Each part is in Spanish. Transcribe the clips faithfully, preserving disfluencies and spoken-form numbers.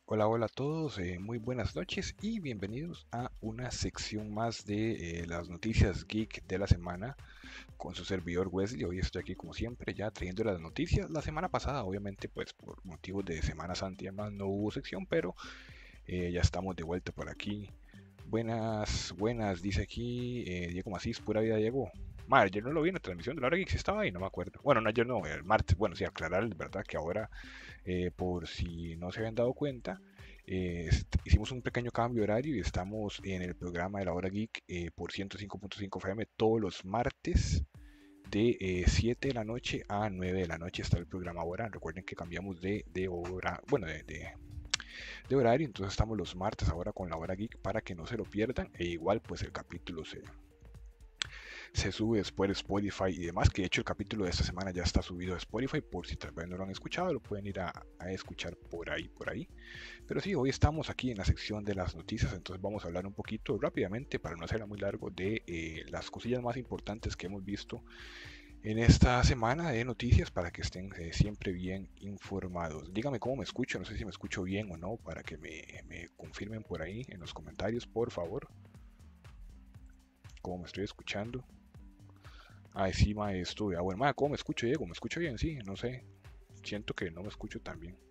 Hola, hola a todos, eh, muy buenas noches y bienvenidos a una sección más de eh, las noticias geek de la semana con su servidor Wesley. Hoy estoy aquí como siempre ya trayendo las noticias. La semana pasada obviamente pues por motivos de Semana Santa y demás no hubo sección, pero eh, ya estamos de vuelta por aquí. Buenas, buenas, dice aquí eh, Diego Macís, pura vida Diego. Ma, ayer no lo vi en la transmisión de la hora geek, si estaba ahí, no me acuerdo. Bueno, no, ayer no, el martes. Bueno, sí, aclarar, ¿verdad? Que ahora eh, por si no se habían dado cuenta, eh, hicimos un pequeño cambio horario y estamos en el programa de la hora geek eh, por ciento cinco punto cinco F M todos los martes de eh, siete de la noche a nueve de la noche está el programa ahora. Recuerden que cambiamos de, de hora, bueno, de, de, de horario, entonces estamos los martes ahora con la hora geek para que no se lo pierdan e igual pues el capítulo se, se sube después de Spotify y demás, que de hecho el capítulo de esta semana ya está subido a Spotify, por si tal vez no lo han escuchado, lo pueden ir a, a escuchar por ahí, por ahí. Pero sí, hoy estamos aquí en la sección de las noticias, entonces vamos a hablar un poquito rápidamente, para no hacerla muy largo, de eh, las cosillas más importantes que hemos visto en esta semana de noticias para que estén eh, siempre bien informados. Dígame cómo me escucho, no sé si me escucho bien o no, para que me, me confirmen por ahí en los comentarios, por favor, cómo me estoy escuchando. Ah, encima estuve. Ah, bueno, ma, ¿cómo me escucho, Diego? ¿Me escucho bien? Sí, no sé. Siento que no me escucho tan bien.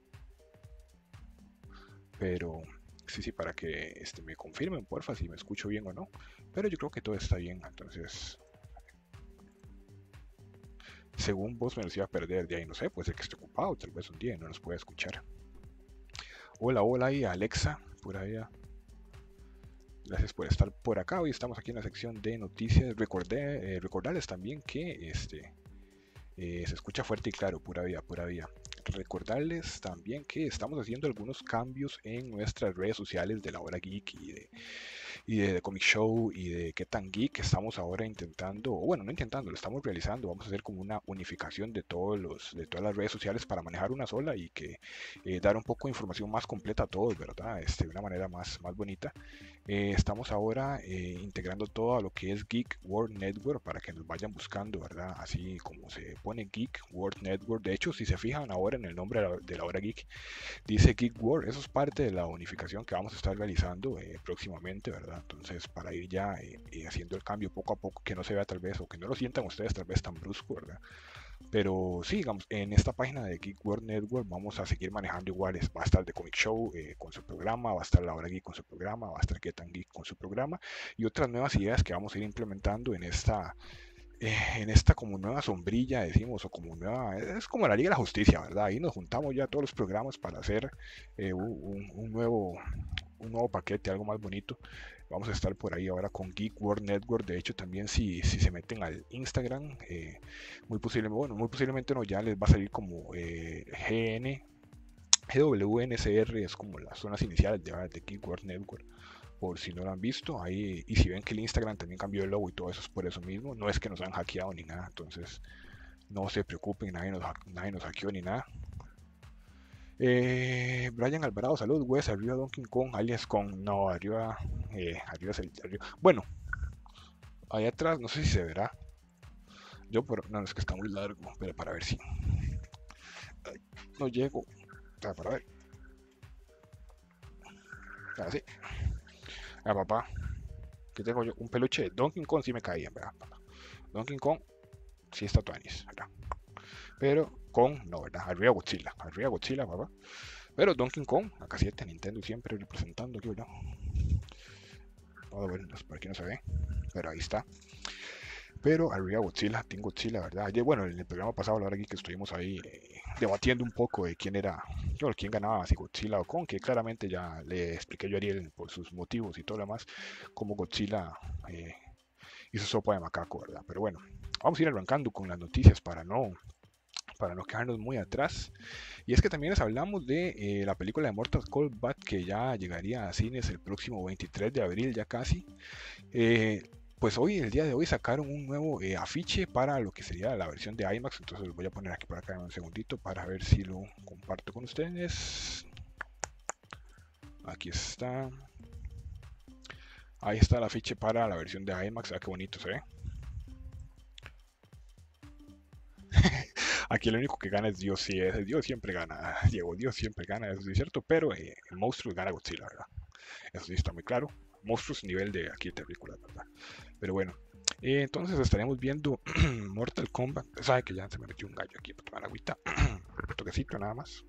Pero sí, sí, para que este, me confirmen, porfa, si me escucho bien o no. Pero yo creo que todo está bien. Entonces, según vos me los iba a perder de ahí, no sé, puede ser que esté ocupado, tal vez un día y no nos pueda escuchar. Hola, hola, y Alexa, por allá. Gracias por estar por acá. Hoy estamos aquí en la sección de noticias. Recordé, eh, recordarles también que este, Eh, se escucha fuerte y claro, pura vida, pura vida. Recordarles también que estamos haciendo algunos cambios en nuestras redes sociales de la hora geek y de, y de The Comic Show y de qué tan geek. Estamos ahora intentando, o bueno, no intentando, lo estamos realizando. Vamos a hacer como una unificación de todos los, de todas las redes sociales para manejar una sola y que eh, dar un poco de información más completa a todos, ¿verdad? Este, de una manera más, más bonita. Eh, estamos ahora eh, integrando todo a lo que es Geek World Network para que nos vayan buscando, ¿verdad? Así como se pone Geek World Network. De hecho, si se fijan ahora en el nombre de la, de la hora geek, dice Geek World. Eso es parte de la unificación que vamos a estar realizando eh, próximamente, ¿verdad? Entonces, para ir ya eh, eh, haciendo el cambio poco a poco, que no se vea tal vez, o que no lo sientan ustedes tal vez tan brusco, ¿verdad? Pero sí, digamos, en esta página de Geek World Network vamos a seguir manejando iguales. Va a estar The Comic Show eh, con su programa, va a estar La Hora Geek con su programa, va a estar Get Geek con su programa y otras nuevas ideas que vamos a ir implementando en esta, eh, en esta como nueva sombrilla, decimos, o como nueva, es como la Liga de la Justicia, ¿verdad? Ahí nos juntamos ya todos los programas para hacer eh, un, un nuevo un nuevo paquete, algo más bonito. Vamos a estar por ahí ahora con Geek World Network. De hecho, también si, si se meten al Instagram, eh, muy posiblemente, bueno, muy posiblemente no, ya les va a salir como eh, G N, G W N C R, es como las zonas iniciales de, de Geek World Network. Por si no lo han visto, ahí, y si ven que el Instagram también cambió el logo y todo eso es por eso mismo, no es que nos han hackeado ni nada, entonces no se preocupen, nadie nos, nadie nos hackeó ni nada. Eh, Brian Alvarado, salud, Wes, arriba Donkey Kong, alias con, no, arriba, eh, arriba es el, arriba. Bueno, ahí atrás, no sé si se verá, yo, pero, no, es que está muy largo, pero para ver si, ay, no llego, o sea, para ver, así, a papá, que tengo yo, un peluche de Donkey Kong, sí me caía, ¿verdad, papá? Donkey Kong, sí está Tuanis, ¿verdad? Pero Kong, no, ¿verdad? Arriba Godzilla, arriba Godzilla, papá. Pero Donkey Kong, acá siete Nintendo siempre representando aquí, ¿verdad? Oh, bueno, por aquí no se ve, pero ahí está. Pero arriba Godzilla, Team Godzilla, ¿verdad? Ayer, bueno, en el programa pasado, la verdad que estuvimos ahí eh, debatiendo un poco de quién era, bueno, quién ganaba, si Godzilla o Kong, que claramente ya le expliqué yo a Ariel por sus motivos y todo lo demás, como Godzilla eh, hizo sopa de macaco, ¿verdad? Pero bueno, vamos a ir arrancando con las noticias para no para no quedarnos muy atrás. Y es que también les hablamos de eh, la película de Mortal Kombat que ya llegaría a cines el próximo veintitrés de abril, ya casi. Eh, pues hoy, el día de hoy, sacaron un nuevo eh, afiche para lo que sería la versión de IMAX. Entonces lo voy a poner aquí por acá en un segundito para ver si lo comparto con ustedes. Aquí está. Ahí está el afiche para la versión de IMAX. Ah, qué bonito se ve. Aquí el único que gana es Dios, sí, es Dios siempre gana, Diego, Dios siempre gana, eso sí es cierto, pero eh, el monstruo gana Godzilla, ¿verdad? Eso sí está muy claro. Monstruos nivel de aquí de película, ¿verdad? Pero bueno, eh, entonces estaremos viendo Mortal Kombat. Sabe que ya se me metió un gallo aquí para tomar agüita. Un toquecito nada más.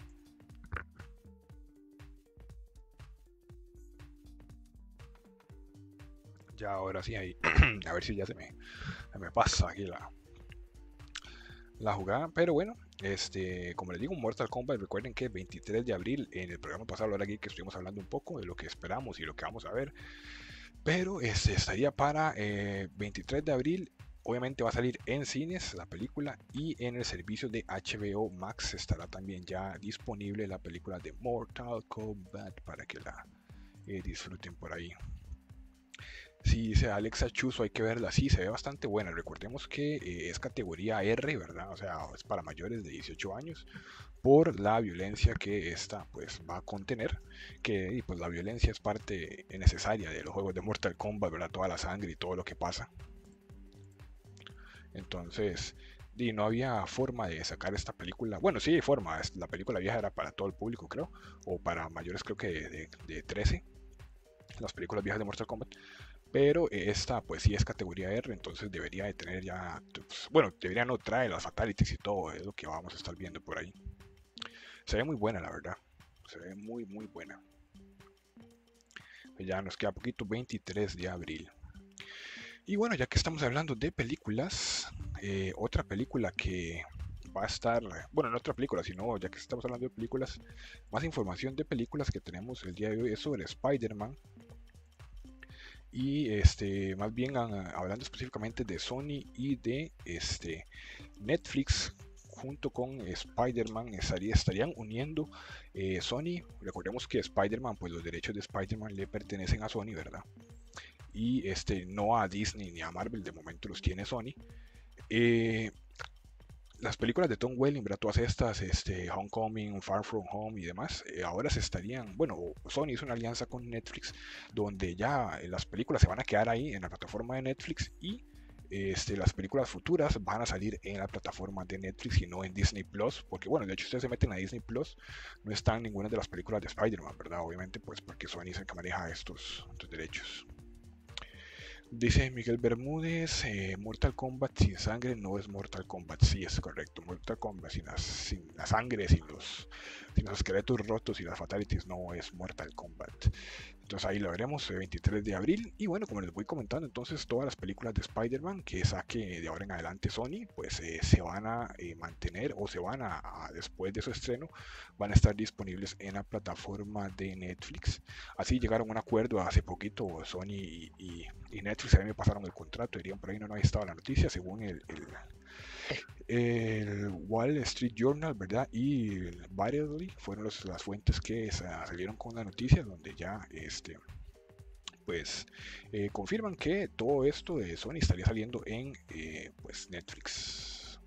Ya ahora sí ahí. A ver si ya se me, se me pasa aquí la, la jugada. Pero bueno, este, como les digo, Mortal Kombat, recuerden que el veintitrés de abril, en el programa pasado, ahora aquí que estuvimos hablando un poco de lo que esperamos y lo que vamos a ver. Pero este estaría para eh, veintitrés de abril. Obviamente va a salir en cines la película y en el servicio de H B O Max estará también ya disponible la película de Mortal Kombat para que la eh, disfruten por ahí. Sí, dice Alexa Chuso, hay que verla. Sí, se ve bastante buena. Recordemos que eh, es categoría R, ¿verdad? O sea, es para mayores de dieciocho años por la violencia que esta pues va a contener, que y, pues la violencia es parte necesaria de los juegos de Mortal Kombat, ¿verdad? Toda la sangre y todo lo que pasa. Entonces, y no había forma de sacar esta película. Bueno, sí hay forma. La película vieja era para todo el público, creo, o para mayores, creo que de, de, de trece, las películas viejas de Mortal Kombat. Pero esta pues sí es categoría R, entonces debería de tener ya, pues, bueno, debería no traer las fatalities y todo, es lo que vamos a estar viendo por ahí. Se ve muy buena, la verdad, se ve muy muy buena. Ya nos queda poquito, veintitrés de abril. Y bueno, ya que estamos hablando de películas, eh, otra película que va a estar, bueno, no otra película, sino ya que estamos hablando de películas, más información de películas que tenemos el día de hoy es sobre Spider-Man. Y este, más bien hablando específicamente de Sony y de este, Netflix, junto con Spider-Man estaría, estarían uniendo eh, Sony. Recordemos que Spider-Man, pues los derechos de Spider-Man le pertenecen a Sony, ¿verdad? Y este, no a Disney ni a Marvel, de momento los tiene Sony. Eh, las películas de Tom Welling, ¿verdad? Todas estas, este, Homecoming, Far From Home y demás, eh, ahora se estarían, bueno, Sony hizo una alianza con Netflix, donde ya eh, las películas se van a quedar ahí en la plataforma de Netflix y este, las películas futuras van a salir en la plataforma de Netflix y no en Disney Plus, porque bueno, de hecho ustedes se meten a Disney Plus, no están ninguna de las películas de Spider-Man, ¿verdad? Obviamente, pues porque Sony es el que maneja estos, estos derechos. Dice Miguel Bermúdez, eh, Mortal Kombat sin sangre no es Mortal Kombat. Sí, es correcto. Mortal Kombat sin la, sin la sangre, sin los, sin los esqueletos rotos y las fatalities no es Mortal Kombat. Entonces ahí lo veremos el veintitrés de abril. Y bueno, como les voy comentando, entonces todas las películas de Spider-Man que saque de ahora en adelante Sony, pues eh, se van a eh, mantener o se van a, a, después de su estreno, van a estar disponibles en la plataforma de Netflix. Así llegaron a un acuerdo hace poquito Sony y, y, y Netflix, a mí me pasaron el contrato, dirían por ahí, no, no había estado la noticia, según el, el, el Wall Street Journal, ¿verdad? Y el Variety fueron los, las fuentes que salieron con la noticia, donde ya este, pues eh, confirman que todo esto de Sony estaría saliendo en eh, pues Netflix.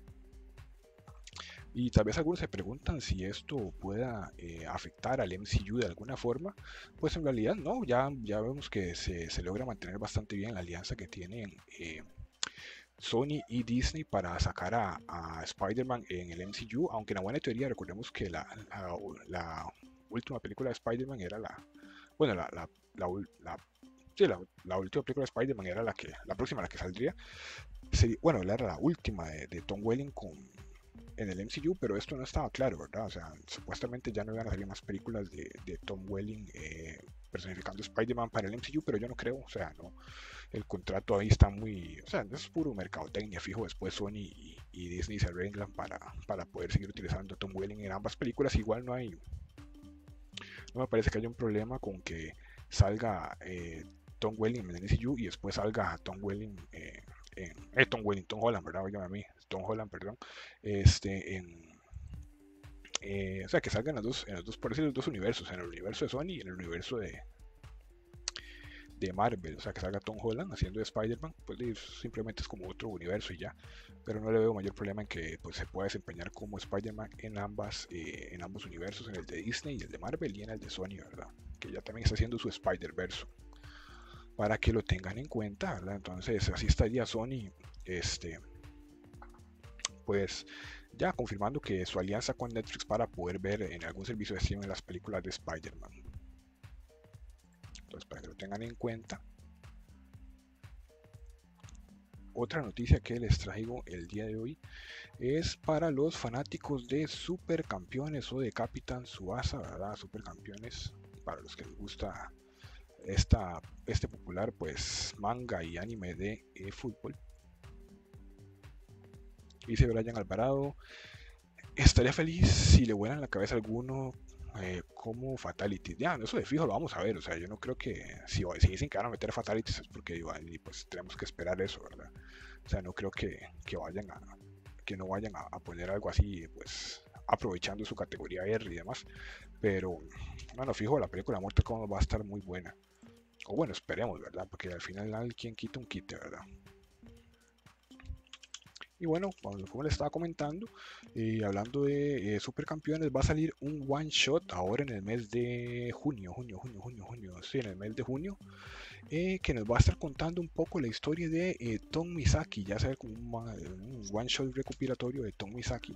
Y tal vez algunos se preguntan si esto pueda eh, afectar al M C U de alguna forma. Pues en realidad no, ya, ya vemos que se, se logra mantener bastante bien la alianza que tienen eh, Sony y Disney para sacar a, a Spider-Man en el M C U, aunque en la buena teoría recordemos que la, la, la última película de Spider-Man era la, bueno, la, la, la, la sí, la, la última película de Spider-Man era la que, la próxima la que saldría, sería, bueno, era la última de, de Tom Welling con, en el M C U, pero esto no estaba claro, ¿verdad? O sea, supuestamente ya no iban a salir más películas de, de Tom Welling eh, personificando Spider-Man para el M C U, pero yo no creo, o sea, no, el contrato ahí está muy, o sea, es puro mercadotecnia, fijo, después Sony y, y Disney se arreglan para, para poder seguir utilizando a Tom Welling en ambas películas, igual no hay, no me parece que haya un problema con que salga eh, Tom Welling en el M C U y después salga Tom Welling eh, en, eh, Tom Welling, Tom Holland, ¿verdad? Óigame a mí, Tom Holland, perdón, este, en, eh, o sea, que salgan en los dos, en los dos, por decir, los dos universos, en el universo de Sony y en el universo de, de Marvel, o sea, que salga Tom Holland haciendo de Spider-Man, pues simplemente es como otro universo y ya, pero no le veo mayor problema en que pues, se pueda desempeñar como Spider-Man en ambas, eh, en ambos universos, en el de Disney y el de Marvel y en el de Sony, ¿verdad? Que ya también está haciendo su Spider-Verse, para que lo tengan en cuenta, ¿verdad? Entonces así estaría Sony, este, pues ya confirmando que su alianza con Netflix para poder ver en algún servicio de streaming las películas de Spider-Man. Entonces, para que lo tengan en cuenta. Otra noticia que les traigo el día de hoy es para los fanáticos de Supercampeones o de Capitán Tsubasa, ¿verdad? Supercampeones, para los que les gusta esta, este popular pues manga y anime de eh, fútbol. Dice Brian Alvarado, estaría feliz si le vuelan la cabeza a alguno eh, como Fatality. Ya, eso de fijo lo vamos a ver, o sea, yo no creo que si, si dicen que van a meter Fatalities es porque y pues tenemos que esperar eso, ¿verdad? O sea, no creo que, que vayan a que no vayan a, a poner algo así, pues aprovechando su categoría R y demás, pero bueno, fijo, la película de Mortal Kombat va a estar muy buena, o bueno, esperemos, ¿verdad? Porque al final quien quita un quite, ¿verdad? Y bueno, como les estaba comentando, eh, hablando de eh, Supercampeones, va a salir un one shot ahora en el mes de junio, junio, junio, junio, junio, sí, en el mes de junio, eh, que nos va a estar contando un poco la historia de eh, Tom Misaki, ya saber como un, un one shot recopilatorio de Tom Misaki.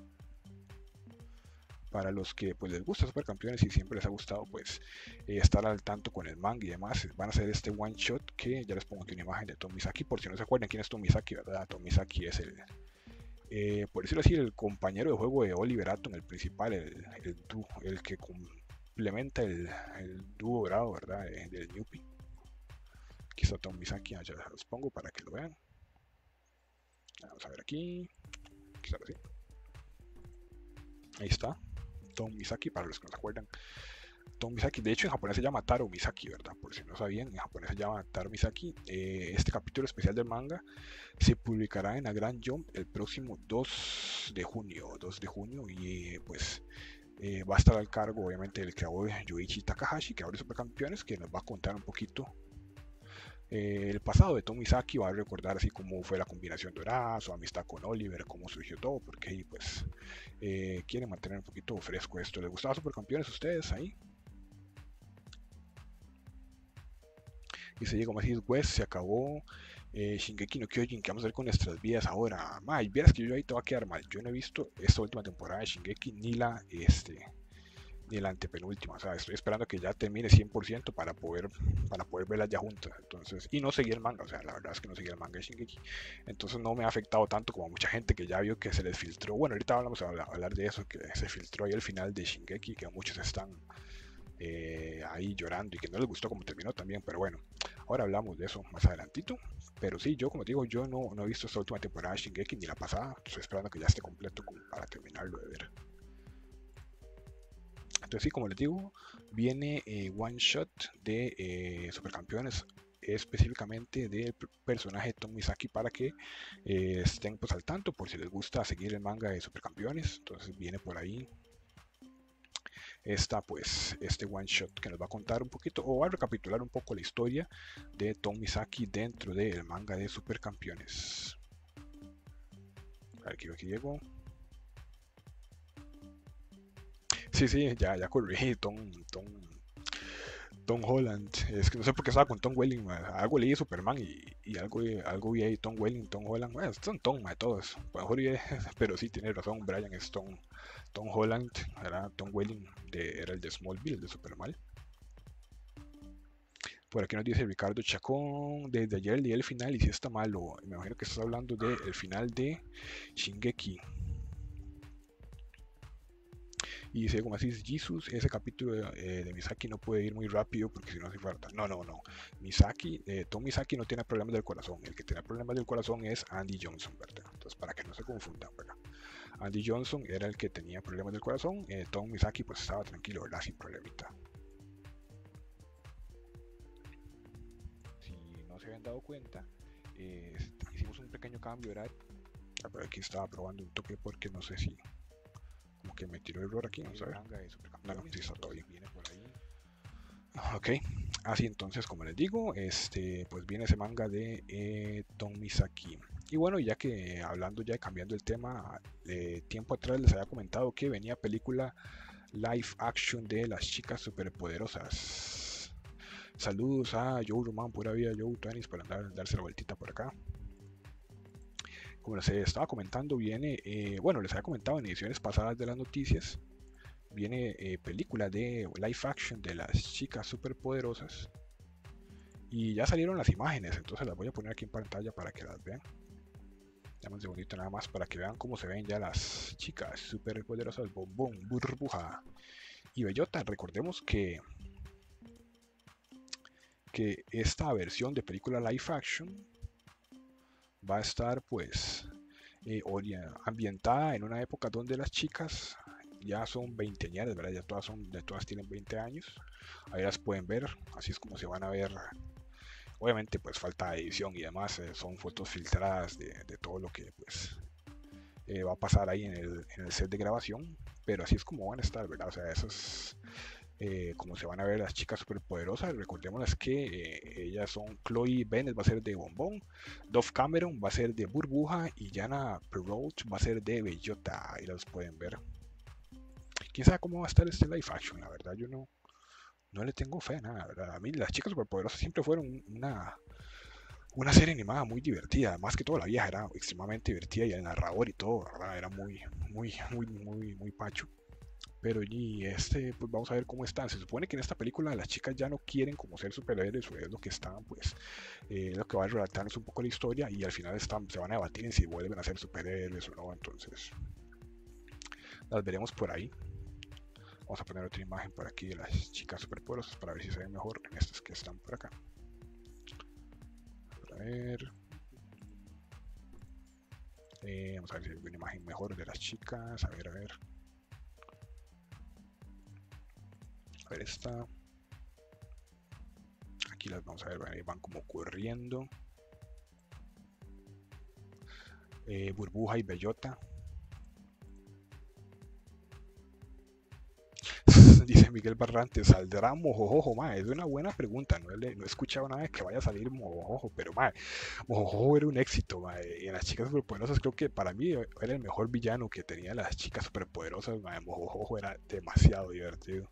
Para los que pues les gusta Supercampeones y siempre les ha gustado pues eh, estar al tanto con el manga y demás, van a hacer este one shot que ya les pongo aquí una imagen de Tom Misaki, por si no se acuerdan quién es Tom Misaki, ¿verdad? Tom Misaki es el Eh, por decirlo así, el compañero de juego de Oliver Atom, el principal, el, el, dúo, el que complementa el, el dúo dorado, ¿verdad? De, del Newpie. Aquí está Tom Misaki, ya los pongo para que lo vean. Vamos a ver aquí. Quizás así. Ahí está. Tom Misaki, para los que no se acuerdan. Tom Misaki, de hecho en japonés se llama Taro Misaki, ¿verdad? Por si no sabían, en japonés se llama Taro Misaki. Eh, este capítulo especial del manga se publicará en la Grand Jump el próximo dos de junio, dos de junio, y pues eh, va a estar al cargo obviamente del creador Yoichi Takahashi, creador de Supercampeones, que nos va a contar un poquito eh, el pasado de Tom Misaki, va a recordar así cómo fue la combinación dorada, su amistad con Oliver, cómo surgió todo, porque ahí pues eh, quieren mantener un poquito fresco esto. ¿Les gustaba Supercampeones a ustedes ahí? Y se llegó Masis West, se acabó eh, Shingeki no Kyojin, ¿qué vamos a hacer con nuestras vidas ahora? May, vieras que yo ahí te va a quedar mal. Yo no he visto esta última temporada de Shingeki ni la este ni la antepenúltima, o sea, estoy esperando que ya termine cien por ciento para poder para poder verlas ya juntas, entonces, y no seguí el manga, o sea, la verdad es que no seguí el manga de Shingeki, entonces no me ha afectado tanto como a mucha gente que ya vio que se les filtró. Bueno, ahorita vamos a hablar de eso, que se filtró ahí el final de Shingeki, que muchos están Eh, ahí llorando y que no les gustó como terminó también, pero bueno, ahora hablamos de eso más adelantito. Pero sí, yo como digo, yo no, no he visto esta última temporada de Shingeki ni la pasada, estoy esperando que ya esté completo para terminarlo de ver. Entonces sí, como les digo, viene eh, one shot de eh, Supercampeones, específicamente del personaje Tom Misaki, para que eh, estén pues al tanto por si les gusta seguir el manga de Supercampeones. Entonces viene por ahí está pues este one shot que nos va a contar un poquito o va a recapitular un poco la historia de Tom Misaki dentro del manga de Supercampeones. A ver, aquí llego. Sí, sí, ya, ya corrí, Tom, Tom, Tom Holland. Es que no sé por qué estaba con Tom Welling, man. Algo leí de Superman y, y algo, algo vi ahí, Tom Welling, Tom Holland. Bueno, son Tom, man, todos. Mejor, pero sí, tiene razón, Brian es Tom, Tom Holland, era Tom Welling, de, era el de Smallville, el de Superman. Por aquí nos dice Ricardo Chacón, desde ayer leí el final y si está malo. Me imagino que estás hablando del final de Shingeki. Y dice, como así, Jesus, ese capítulo eh, de Misaki no puede ir muy rápido porque si no se falta. No, no, no. Misaki, eh, Tom Misaki no tiene problemas del corazón. El que tiene problemas del corazón es Andy Johnson, ¿verdad? Entonces, para que no se confundan, ¿verdad? Andy Johnson era el que tenía problemas del corazón. Eh, Tom Misaki, pues estaba tranquilo, ¿verdad? Sin problemita. Si no se habían dado cuenta, eh, hicimos un pequeño cambio de horario. Pero aquí estaba probando un toque porque no sé si como que me tiró error aquí, vamos a ver. No, no, sí está todo bien. Viene por ahí. Ok, así entonces, como les digo, este, pues viene ese manga de eh, Tom Misaki. Y bueno, ya que hablando ya cambiando el tema, eh, tiempo atrás les había comentado que venía película live action de las chicas superpoderosas. Saludos a Joe Roman, pura vida Joe Tanis, por andar darse la vueltita por acá. como les estaba comentando, viene, eh, bueno, les había comentado en ediciones pasadas de las noticias, viene eh, película de live action de las chicas superpoderosas. Y ya salieron las imágenes, entonces las voy a poner aquí en pantalla para que las vean. Dame un segundito nada más para que vean cómo se ven ya las chicas superpoderosas Bombón, Burbuja y Bellota. Recordemos que, que esta versión de película live action va a estar pues eh, ambientada en una época donde las chicas ya son veinteañeras, ¿verdad? Ya todas, son, ya todas tienen veinte años. Ahí las pueden ver, así es como se van a ver. Obviamente pues falta edición y demás, eh, son fotos filtradas de, de todo lo que pues eh, va a pasar ahí en el, en el set de grabación, pero así es como van a estar, ¿verdad? O sea, eso es eh, como se van a ver las chicas superpoderosas. Recordémoslas que eh, ellas son Chloe Bennett, va a ser de Bombón, Dove Cameron va a ser de Burbuja y Jana Perrault va a ser de Bellota. Ahí las pueden ver. Quién sabe cómo va a estar este live action, la verdad yo no no le tengo fe a nada, ¿verdad? A mí las chicas superpoderosas siempre fueron una, una serie animada muy divertida, más que todo la vieja era extremadamente divertida y el narrador y todo, ¿verdad? Era muy, muy, muy, muy, muy pacho. Pero y este, pues vamos a ver cómo están. Se supone que en esta película las chicas ya no quieren como ser superhéroes, o es lo que están, pues, eh, es lo que va a relatarnos un poco la historia y al final están, se van a debatir en si vuelven a ser superhéroes o no, entonces las veremos por ahí. Vamos a poner otra imagen por aquí de las chicas superpoderosas para ver si se ven mejor en estas que están por acá. A ver. Eh, vamos a ver si hay una imagen mejor de las chicas. A ver, a ver. A ver esta. Aquí las vamos a ver, ahí van como corriendo. Eh, Burbuja y Bellota. Dice Miguel Barrantes, ¿saldrá Mojojojo? Ma, es una buena pregunta, no, le, no he escuchado nada de que vaya a salir Mojojojo, pero ma, Mojojojo era un éxito, ma, y en las chicas superpoderosas creo que para mí era el mejor villano que tenía las chicas superpoderosas, ma, Mojojojo era demasiado divertido.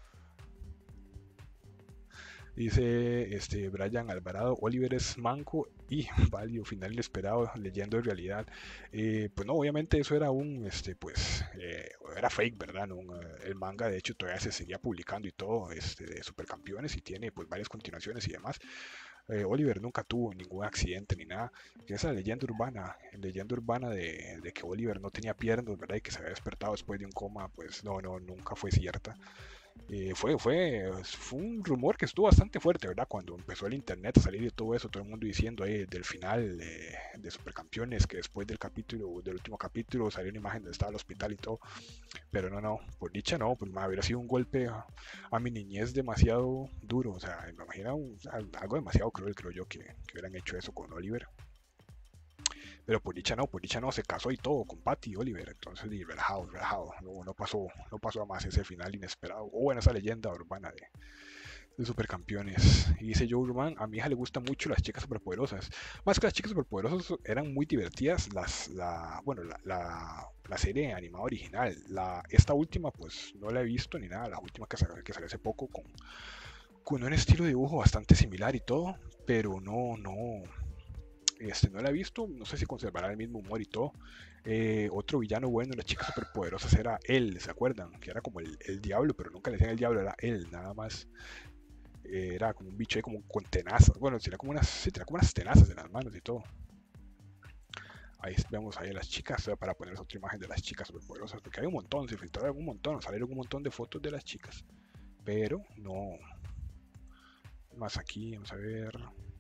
Dice este Brian Alvarado, Oliver es manco y válido, final inesperado, leyendo en realidad. Eh, pues no, obviamente eso era un, este, pues, eh, era fake, ¿verdad? ¿No? Un, eh, el manga de hecho todavía se seguía publicando y todo, este, de Supercampeones y tiene pues varias continuaciones y demás. Eh, Oliver nunca tuvo ningún accidente ni nada. Que esa leyenda urbana, leyenda urbana de, de que Oliver no tenía piernas, ¿verdad? Y que se había despertado después de un coma, pues no, no, nunca fue cierta. Eh, fue, fue, fue un rumor que estuvo bastante fuerte, ¿verdad? Cuando empezó el internet a salir de todo eso, todo el mundo diciendo eh, del final eh, de Supercampeones, que después del capítulo, del último capítulo salió una imagen de estaba el hospital y todo, pero no, no, por dicha no, pues me hubiera sido un golpe a, a mi niñez demasiado duro, o sea, me imagino un, algo demasiado cruel, creo yo, que, que hubieran hecho eso con Oliver. Pero por dicha no, por dicha no, se casó y todo con Patty y Oliver, entonces y relajado, relajado, no, no pasó, no pasó a más ese final inesperado, o bueno, esa leyenda urbana de, de Supercampeones. Y dice Joe Roman, a mi hija le gustan mucho las chicas superpoderosas, más que las chicas superpoderosas eran muy divertidas, las, la, bueno, la, la, la serie animada original, la, esta última pues no la he visto ni nada, la última que salió, que salió hace poco con, con un estilo de dibujo bastante similar y todo, pero no, no, este, no la he visto, no sé si conservará el mismo humor y todo. Eh, otro villano bueno de las chicas superpoderosas era él, ¿se acuerdan? Que era como el, el diablo, pero nunca le decían el diablo, era él, nada más. Eh, era como un bicho ahí como con tenazas, bueno, tenía como unas, sí, tenía como unas tenazas en las manos y todo. Ahí vemos ahí a las chicas, para poner otra imagen de las chicas superpoderosas, porque hay un montón, se filtraron un montón, salieron un montón de fotos de las chicas, pero no. Más aquí, vamos a ver.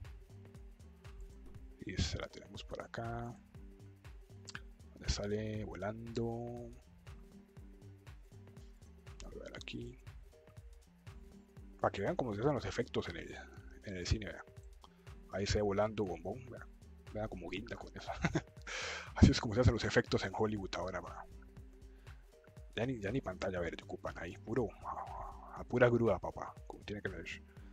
Y se la tenemos por acá. Donde sale volando. A ver aquí. Para que vean cómo se hacen los efectos en el, en el cine. Vean. Ahí se ve volando Bombón. Vean, vean como guinda con eso. Así es como se hacen los efectos en Hollywood ahora. Ya ni, ya ni pantalla verde ocupan ahí. Puro, a, a pura grúa, papá. Como tiene que ser.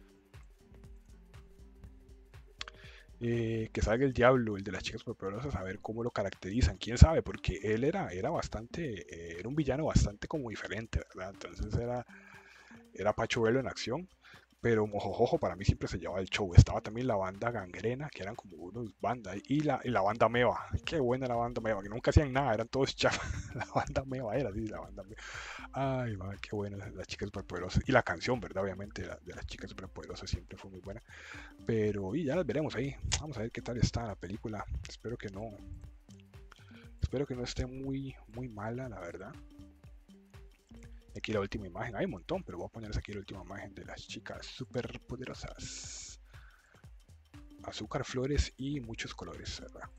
Eh, que salga el diablo, el de las chicas superpoderosas, a ver cómo lo caracterizan, quién sabe, porque él era, era bastante, eh, era un villano bastante como diferente, ¿verdad? Entonces era, era pacho verlo en acción, pero Mojojojo para mí siempre se llevaba el show. Estaba también la banda Gangrena, que eran como unos bandas, y la, y la banda Meva. Qué buena la banda Meva, que nunca hacían nada, eran todos chafas. La banda Meva era así, la banda Meva. Ay, madre, qué buena, las chicas superpoderosas. Y la canción, ¿verdad? Obviamente, la, de las chicas superpoderosas siempre fue muy buena. Pero, y ya las veremos ahí. Vamos a ver qué tal está la película. Espero que no. Espero que no esté muy, muy mala, la verdad. Aquí la última imagen, hay un montón, pero voy a ponerles aquí la última imagen de las chicas super poderosas. Azúcar, flores y muchos colores, ¿verdad?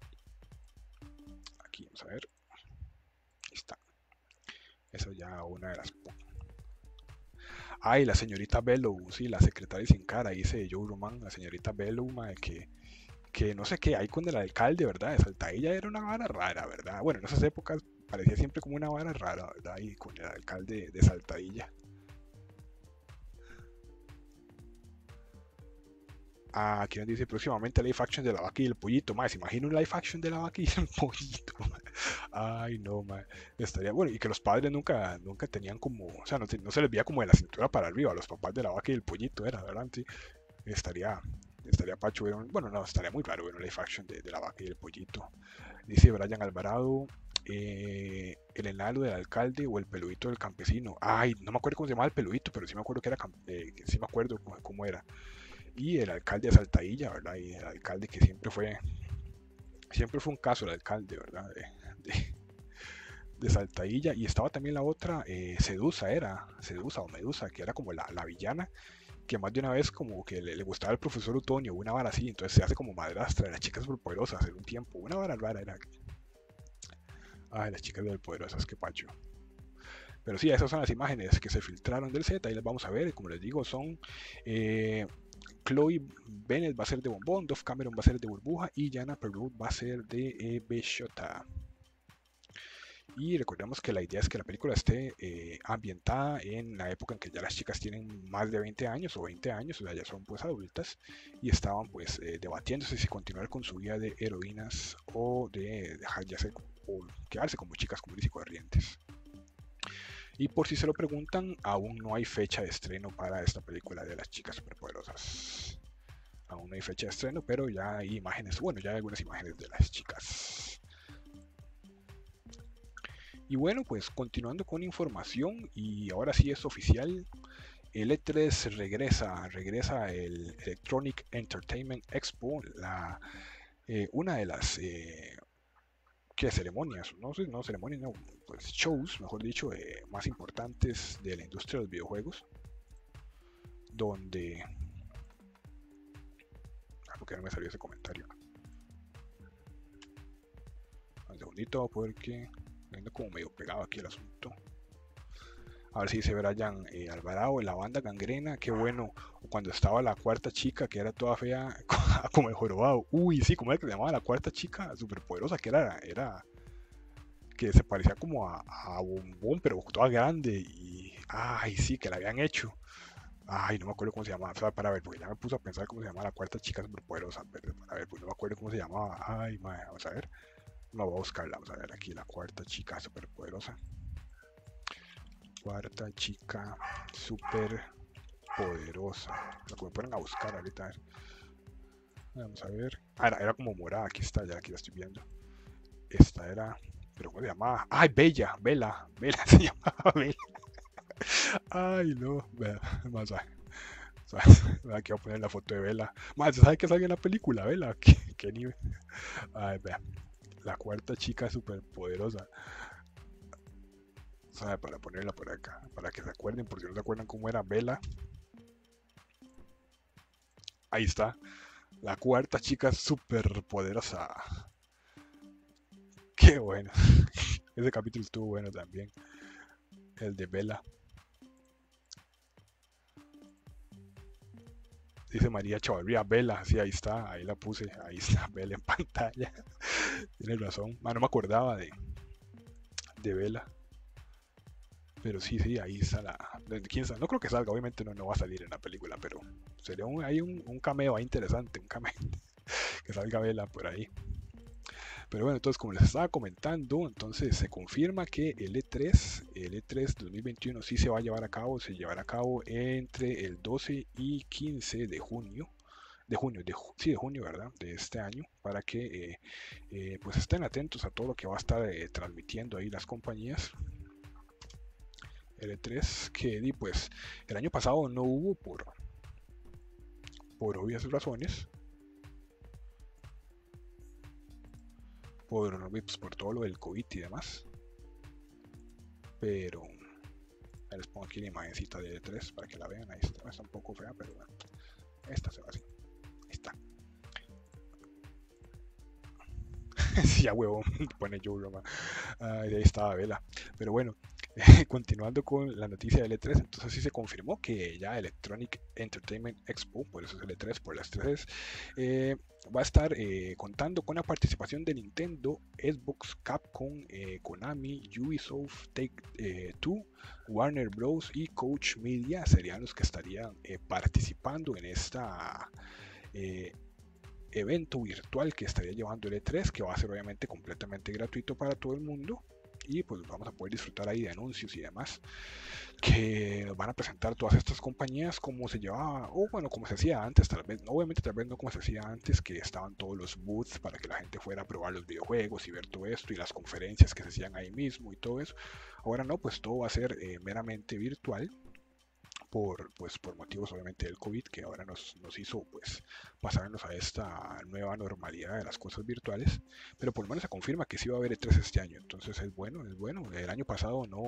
Aquí, vamos a ver. Ahí está. Esa ya una de las... Ay, la señorita Bellow, sí, la secretaria sin cara, dice Joe Roman, la señorita Bellow, madre, que, que no sé qué, ahí con el alcalde, ¿verdad? De Saltadilla era una vara rara, ¿verdad? Bueno, en esas épocas parecía siempre como una vara rara, ¿verdad? Y con el alcalde de Saltadilla. Ah, aquí nos dice próximamente live action de la vaca y el pollito. Más, ¿se imagina un live action de la vaca y el pollito? Ma? Ay, no, ma. Estaría bueno. Y que los padres nunca, nunca tenían como, o sea, no, te- no se les veía como de la cintura para arriba. Los papás de la vaca y el pollito era, ¿verdad? Sí, estaría, estaría pacho. Ver un- bueno, no, estaría muy raro ver un live action de, de la vaca y el pollito. Dice Brian Alvarado. eh, el enano del alcalde o el peludito del campesino. Ay, no me acuerdo cómo se llamaba el peludito, pero sí me acuerdo que era, cam- eh, que sí me acuerdo cómo, cómo era. Y el alcalde de Saltadilla, ¿verdad? Y el alcalde que siempre fue, siempre fue un caso el alcalde, ¿verdad? De, de, de Saltadilla. Y estaba también la otra, eh, Sedusa era, Sedusa o Medusa, que era como la, la villana, que más de una vez como que le, le gustaba el profesor Utonio, una vara así, entonces se hace como madrastra de las chicas superpoderosas en un tiempo, una vara rara era. Ay, las chicas superpoderosas, qué pacho. Pero sí, esas son las imágenes que se filtraron del set, ahí las vamos a ver, como les digo, son... Eh, Chloe Bennett va a ser de Bombón, Dove Cameron va a ser de Burbuja y Jana Perrault va a ser de eh, Beshota. Y recordemos que la idea es que la película esté eh, ambientada en la época en que ya las chicas tienen más de veinte años o veinte años, o sea, ya son pues adultas y estaban pues eh, debatiéndose si continuar con su vida de heroínas o de dejar ya ser o quedarse como chicas comunes y corrientes. Y por si se lo preguntan, aún no hay fecha de estreno para esta película de las chicas superpoderosas. Aún no hay fecha de estreno, pero ya hay imágenes, bueno, ya hay algunas imágenes de las chicas. Y bueno, pues continuando con información, y ahora sí es oficial, el E tres regresa, regresa el Electronic Entertainment Expo, la, eh, una de las eh, ¿qué, ceremonias, no sé, no ceremonias, no, pues shows, mejor dicho, eh, más importantes de la industria de los videojuegos, donde... Ah, ¿por qué no me salió ese comentario? Un segundito, porque ando como medio pegado aquí el asunto. A ver si dice Brian eh, Alvarado, la banda Gangrena, qué bueno. Cuando estaba la cuarta chica, que era toda fea, como el jorobado. Uy, sí, como era que se llamaba la cuarta chica, súper poderosa, que era, era, que se parecía como a, a Bombón, pero toda grande. Y, ay, sí, que la habían hecho. Ay, no me acuerdo cómo se llamaba. O sea, para ver, porque ya me puse a pensar cómo se llamaba la cuarta chica súper poderosa. Para ver, pues no me acuerdo cómo se llamaba. Ay, madre, vamos a ver. No voy a buscarla, vamos a ver aquí la cuarta chica súper poderosa. Cuarta chica súper poderosa. Lo que me ponen a buscar ahorita. A ver. Vamos a ver. Ah, era, era como morada. Aquí está, ya aquí la estoy viendo. Esta era. ¿Pero cómo se llamaba? ¡Ay, Bella! Bella. Bella se llamaba Bella. Ay, no. Vea, más a. Aquí voy a poner la foto de Bella. Más, ¿sabe qué sale en la película? Bella. ¿Qué, qué nivel? Ay, vea. La cuarta chica súper poderosa. ¿Sabe? Para ponerla por acá. Para que se acuerden, por si no se acuerdan cómo era Bella. Ahí está. La cuarta chica súper poderosa. Qué bueno. Ese capítulo estuvo bueno también. El de Bella. Dice María Chavarría, Bella. Sí, ahí está. Ahí la puse. Ahí está Bella en pantalla. Tienes razón. Ah, no me acordaba de, de Bella. Pero sí, sí, ahí está la... ¿Quién sabe? No creo que salga. Obviamente no, no va a salir en la película. Pero sería un, hay un, un cameo ahí interesante. Un cameo. Que salga Bella por ahí. Pero bueno, entonces como les estaba comentando, entonces se confirma que el E tres, el E tres dos mil veintiuno sí se va a llevar a cabo, se llevará a cabo entre el doce y quince de junio. De junio, de, sí, de junio, ¿verdad? De este año, para que eh, eh, pues estén atentos a todo lo que va a estar eh, transmitiendo ahí las compañías. El E tres, que di, pues el año pasado no hubo por, por obvias razones, por, pues, por todo lo del COVID y demás. Pero les pongo aquí la imagencita de E tres para que la vean. Ahí está, está un poco fea, pero bueno, esta se va así. Ahí está. Sí, ya huevo, pone Joe Roma. Ah, ahí estaba Vela. Pero bueno, continuando con la noticia del E tres, entonces sí se confirmó que ya Electronic Entertainment Expo, por eso es el E tres, por las tres, eh, va a estar eh, contando con la participación de Nintendo, Xbox, Capcom, eh, Konami, Ubisoft, Take-Two, eh, Warner Bros. Y Koch Media serían los que estarían eh, participando en esta eh, evento virtual que estaría llevando el E tres, que va a ser obviamente completamente gratuito para todo el mundo. Y pues vamos a poder disfrutar ahí de anuncios y demás que van a presentar todas estas compañías como se llevaba, o bueno, como se hacía antes, tal vez, obviamente tal vez no como se hacía antes, que estaban todos los booths para que la gente fuera a probar los videojuegos y ver todo esto y las conferencias que se hacían ahí mismo y todo eso. Ahora no, pues todo va a ser eh, meramente virtual. Por, pues, por motivos obviamente del COVID, que ahora nos, nos hizo pues pasarnos a esta nueva normalidad de las cosas virtuales, pero por lo menos se confirma que sí va a haber E tres este año, entonces es bueno, es bueno. El año pasado no,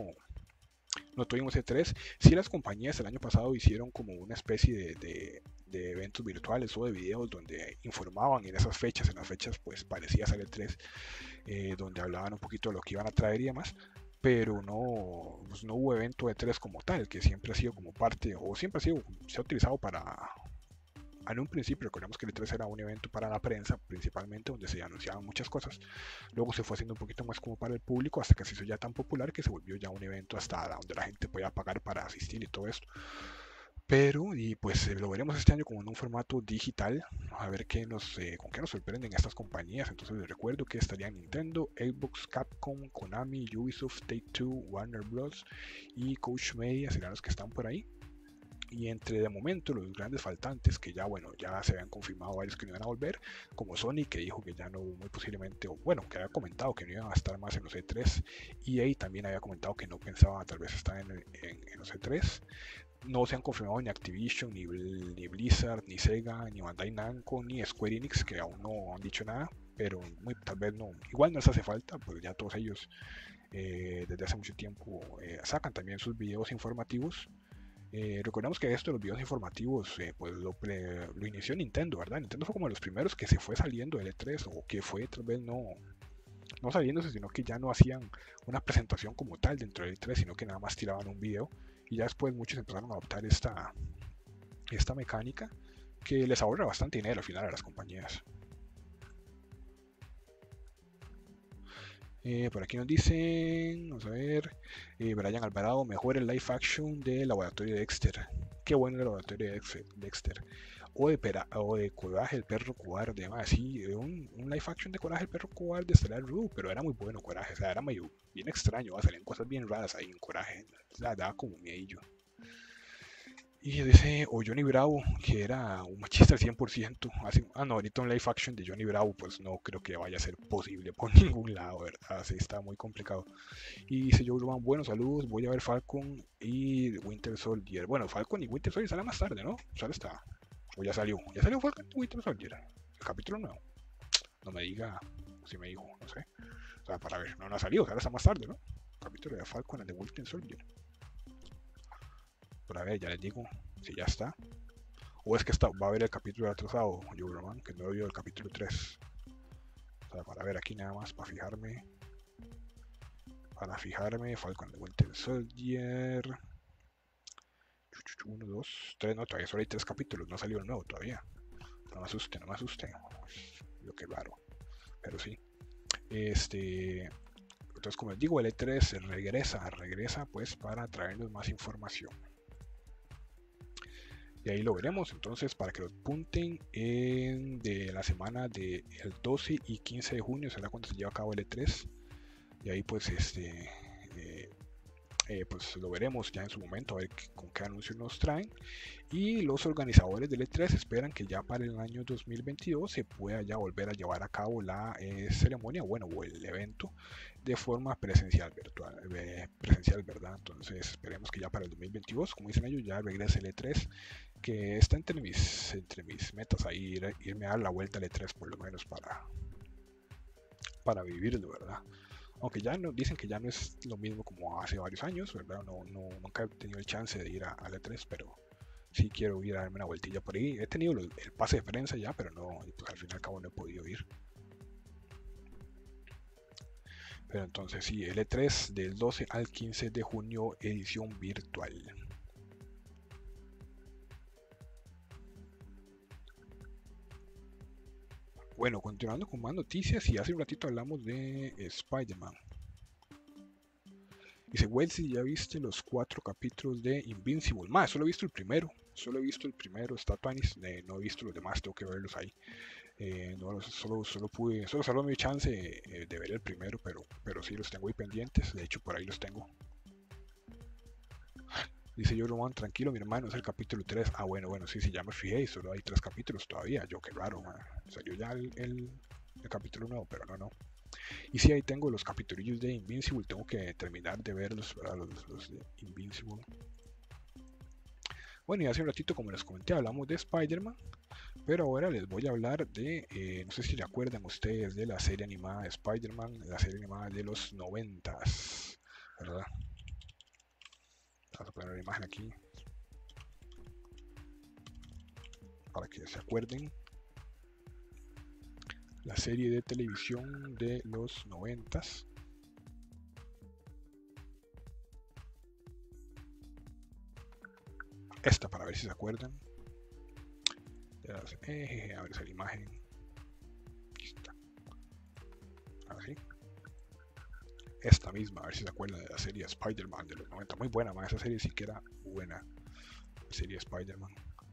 no tuvimos E tres, sí las compañías el año pasado hicieron como una especie de, de, de eventos virtuales o de videos donde informaban en esas fechas, en las fechas pues parecidas al E tres, eh, donde hablaban un poquito de lo que iban a traer y demás, pero no, pues no hubo evento E tres como tal, que siempre ha sido como parte, o siempre ha sido, se ha utilizado para, en un principio, recordemos que el E tres era un evento para la prensa, principalmente, donde se anunciaban muchas cosas, luego se fue haciendo un poquito más como para el público, hasta que se hizo ya tan popular que se volvió ya un evento hasta donde la gente podía pagar para asistir y todo esto. Pero, y pues eh, lo veremos este año como en un formato digital, a ver qué nos, eh, con qué nos sorprenden estas compañías. Entonces les recuerdo que estarían Nintendo, Xbox, Capcom, Konami, Ubisoft, Take-Two, Warner Bros. Y Koch Media serán los que están por ahí. Y entre de momento los grandes faltantes, que ya bueno, ya se habían confirmado varios que no iban a volver, como Sony, que dijo que ya no, muy posiblemente, o bueno, que había comentado que no iban a estar más en los E tres. E A también había comentado que no pensaba tal vez estar en, en, en los E tres. No se han confirmado ni Activision, ni, ni Blizzard, ni Sega, ni Bandai Namco, ni Square Enix, que aún no han dicho nada, pero muy, tal vez no, igual no les hace falta, pues ya todos ellos eh, desde hace mucho tiempo eh, sacan también sus videos informativos. Eh, recordemos que esto de los videos informativos eh, pues lo, pre, lo inició Nintendo, ¿verdad? Nintendo fue como de los primeros que se fue saliendo del E tres, o que fue tal vez no, no saliéndose, sino que ya no hacían una presentación como tal dentro del E tres, sino que nada más tiraban un video. Y ya después muchos empezaron a adoptar esta, esta mecánica que les ahorra bastante dinero al final a las compañías. Eh, por aquí nos dicen, vamos a ver, eh, Brian Alvarado, mejor el live action de Laboratorio de Dexter. Qué bueno el Laboratorio de Dexter. O de, pera, o de Coraje el perro cobarde, además, sí, un, un live action de Coraje el perro cobarde estaría rudo, pero era muy bueno Coraje, o sea, era medio bien extraño, ¿va? Salían cosas bien raras ahí en Coraje, o sea, daba como miedillo. Y dice, o Johnny Bravo, que era un machista al cien por ciento. Así, ah, no, ahorita un live action de Johnny Bravo, pues no creo que vaya a ser posible por ningún lado, ¿verdad? Así está muy complicado. Y dice Joe Roman, buenos saludos, voy a ver Falcon y Winter Soldier. Bueno, Falcon y Winter Soldier sale más tarde, ¿no? Sale hasta... O ya salió, ya salió Falcon y Winter Soldier. El capítulo nuevo. No me diga, si me dijo, no sé. O sea, para ver, no, no ha salido, sale hasta más tarde, ¿no? El capítulo de Falcon y de Winter Soldier. Por a ver, ya les digo si ya está. O es que está, va a haber el capítulo atrasado, Joe Roman, que no vio el capítulo tres. O sea, para ver aquí nada más, para fijarme. Para fijarme, Falcon de Winter Soldier. uno, dos, tres, no, todavía solo hay tres capítulos, no ha salido el nuevo todavía. No me asuste, no me asuste. Lo que raro. Pero sí. Este. Entonces, como les digo, el E tres regresa, regresa pues para traernos más información. y ahí lo veremos. Entonces, para que lo apunten, en de la semana del doce y quince de junio será cuando se lleva a cabo el E tres, y ahí pues este eh, eh, pues lo veremos ya en su momento, a ver con qué anuncios nos traen. Y los organizadores del E tres esperan que ya para el año dos mil veintidós se pueda ya volver a llevar a cabo la eh, ceremonia, bueno, o el evento de forma presencial, virtual, eh, presencial, ¿verdad? Entonces esperemos que ya para el dos mil veintidós, como dicen ellos, ya regrese el E tres, que está entre mis, entre mis metas ahí, ir, irme a dar la vuelta al E tres por lo menos para, para vivirlo, ¿verdad? Aunque ya no, dicen que ya no es lo mismo como hace varios años, ¿verdad? No, no, nunca he tenido el chance de ir a, al E tres, pero sí quiero ir a darme una vueltilla por ahí. He tenido los, el pase de prensa ya, pero no, pues al fin y al cabo no he podido ir. Pero entonces sí, el E tres del doce al quince de junio, edición virtual. Bueno, continuando con más noticias, y hace un ratito hablamos de Spider-Man. Dice, Wesley, ¿ya viste los cuatro capítulos de Invincible? Más, solo he visto el primero. Solo he visto el primero, está Tanis, eh, no he visto los demás, tengo que verlos ahí. Eh, no, solo, solo pude, solo salió mi chance eh, de ver el primero, pero, pero sí los tengo ahí pendientes. De hecho, por ahí los tengo. Dice yo, Román, tranquilo, mi hermano, es el capítulo tres. Ah, bueno, bueno, sí, sí, ya me fijé, solo hay tres capítulos todavía. Yo, qué raro, man. Salió ya el, el, el capítulo nuevo, pero no, no. Y sí, ahí tengo los capitulillos de Invincible, tengo que terminar de verlos, ¿verdad? Los, los de Invincible. Bueno, y hace un ratito, como les comenté, hablamos de Spider-Man, pero ahora les voy a hablar de, eh, no sé si le acuerdan ustedes de la serie animada de Spider-Man, la serie animada de los noventas, ¿verdad? Vamos a poner una imagen aquí para que se acuerden. La serie de televisión de los noventas. Esta, para ver si se acuerdan. Eh, a ver esa imagen. Aquí está. Así. Esta misma, a ver si se acuerdan de la serie Spider-Man de los noventa. Muy buena, más esa serie sí que era buena. La serie Spider-Man.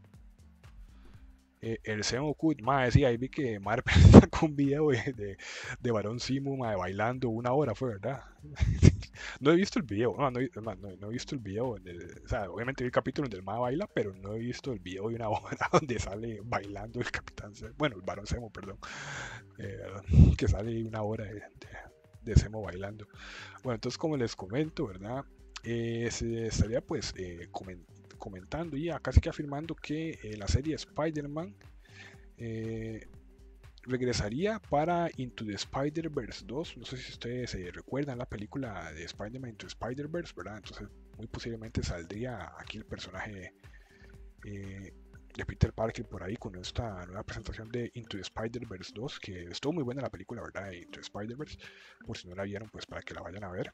Eh, el Semo Cut, más sí, ahí vi que Marvel sacó un video de, de, de Barón Simo ma, bailando una hora, fue verdad. No he visto el video, no, no, no, no he visto el video, de, o sea, obviamente vi el capítulo donde el ma baila, pero no he visto el video de una hora donde sale bailando el Capitán Semo, bueno, el Barón Semo, perdón, eh, que sale una hora de, de, de Semo bailando. Bueno, entonces como les comento, ¿verdad? Eh, se estaría pues eh, comentando comentando y casi que afirmando que eh, la serie Spider-Man eh, regresaría para Into the Spider-Verse dos. No sé si ustedes eh, recuerdan la película de Spider-Man Into the Spider-Verse, ¿verdad? Entonces muy posiblemente saldría aquí el personaje eh, de Peter Parker por ahí con esta nueva presentación de Into the Spider-Verse dos, que estuvo muy buena la película, ¿verdad? Into the Spider-Verse, por si no la vieron, pues para que la vayan a ver.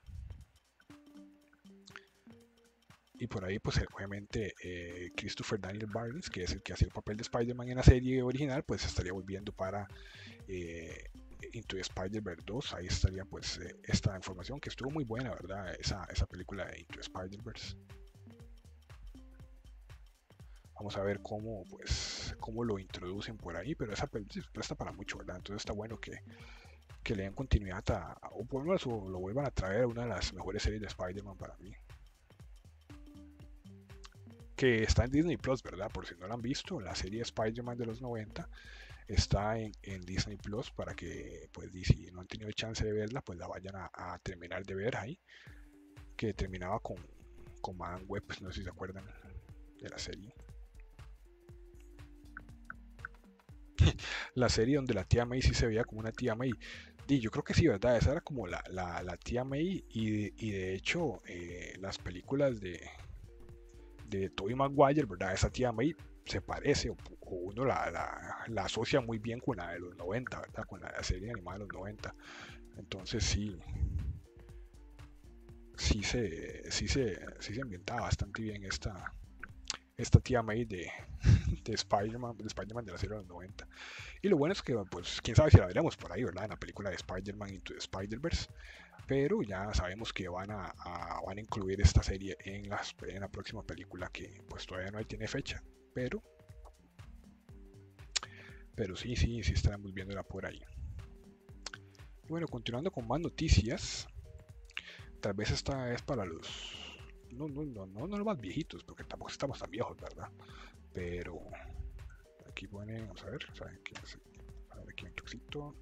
Y por ahí, pues obviamente, eh, Christopher Daniel Barnes, que es el que hacía el papel de Spider-Man en la serie original, pues estaría volviendo para eh, Into the Spider-Verse dos. Ahí estaría, pues, eh, esta información que estuvo muy buena, ¿verdad? Esa, esa película de Into the Spider-Verse. Vamos a ver cómo, pues, cómo lo introducen por ahí, pero esa película se presta para mucho, ¿verdad? Entonces está bueno que, que le den continuidad a, o por lo menos lo vuelvan a traer a una de las mejores series de Spider-Man para mí. Que está en Disney Plus, ¿verdad? Por si no la han visto, la serie Spider-Man de los noventa está en, en Disney Plus para que, pues, si no han tenido chance de verla, pues la vayan a, a terminar de ver ahí. Que terminaba con, con Madame Web, no sé si se acuerdan de la serie. La serie donde la tía May sí se veía como una tía May. Y yo creo que sí, ¿verdad? Esa era como la, la, la tía May, y, y de hecho eh, las películas de de Tobey Maguire, ¿verdad? Esa tía May se parece, o, o uno la, la, la, asocia muy bien con la de los noventa, ¿verdad? Con la, la serie animada de los noventa. Entonces sí, sí se, sí se, sí se ambientaba bastante bien esta, esta tía May de, de Spider-Man, de Spider-Man de la serie de los noventa. Y lo bueno es que, pues, quién sabe si la veremos por ahí, ¿verdad? En la película de Spider-Man Into the Spider-Verse. Pero ya sabemos que van a, a, van a incluir esta serie en, las, en la próxima película, que pues todavía no tiene fecha. pero, pero sí, sí, sí estaremos viéndola por ahí. Y bueno, continuando con más noticias, tal vez esta es para los, no, no, no, no, no los más viejitos, porque tampoco estamos tan viejos, ¿verdad? Pero aquí pone, vamos a ver, ¿saben qué es? A ver aquí un trucito.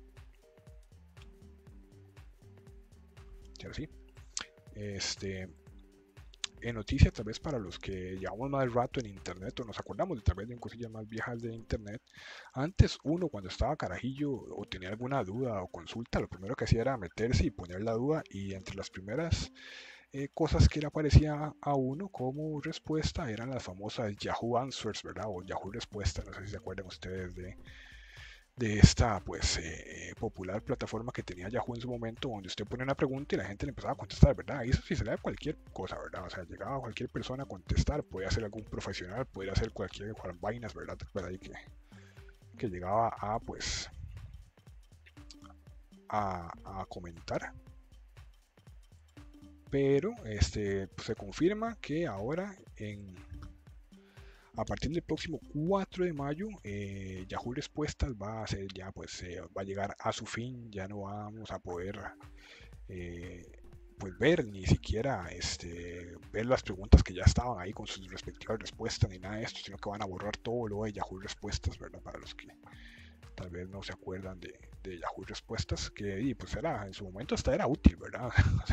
Ahora sí. Este, en noticia, tal vez para los que llevamos más rato en internet o nos acordamos de tal vez de cosillas más viejas de internet, antes uno cuando estaba carajillo o tenía alguna duda o consulta, lo primero que hacía era meterse y poner la duda, y entre las primeras eh, cosas que le aparecía a uno como respuesta eran las famosas Yahoo Answers, ¿verdad? O Yahoo Respuestas, no sé si se acuerdan ustedes de, de esta pues eh, popular plataforma que tenía Yahoo en su momento, donde usted pone una pregunta y la gente le empezaba a contestar, ¿verdad? Y eso sí se le da cualquier cosa, ¿verdad? O sea, llegaba cualquier persona a contestar, podía ser algún profesional, podía ser cualquier vainas, ¿verdad? Por ahí que, que llegaba a pues a, a comentar. Pero este pues, se confirma que ahora en a partir del próximo cuatro de mayo, eh, Yahoo Respuestas va a ser ya, pues, eh, va a llegar a su fin. Ya no vamos a poder, eh, pues, ver ni siquiera, este, ver las preguntas que ya estaban ahí con sus respectivas respuestas ni nada de esto, sino que van a borrar todo lo de Yahoo Respuestas, ¿verdad? Para los que tal vez no se acuerdan de, de Yahoo Respuestas, que y, pues era, en su momento hasta era útil, ¿verdad?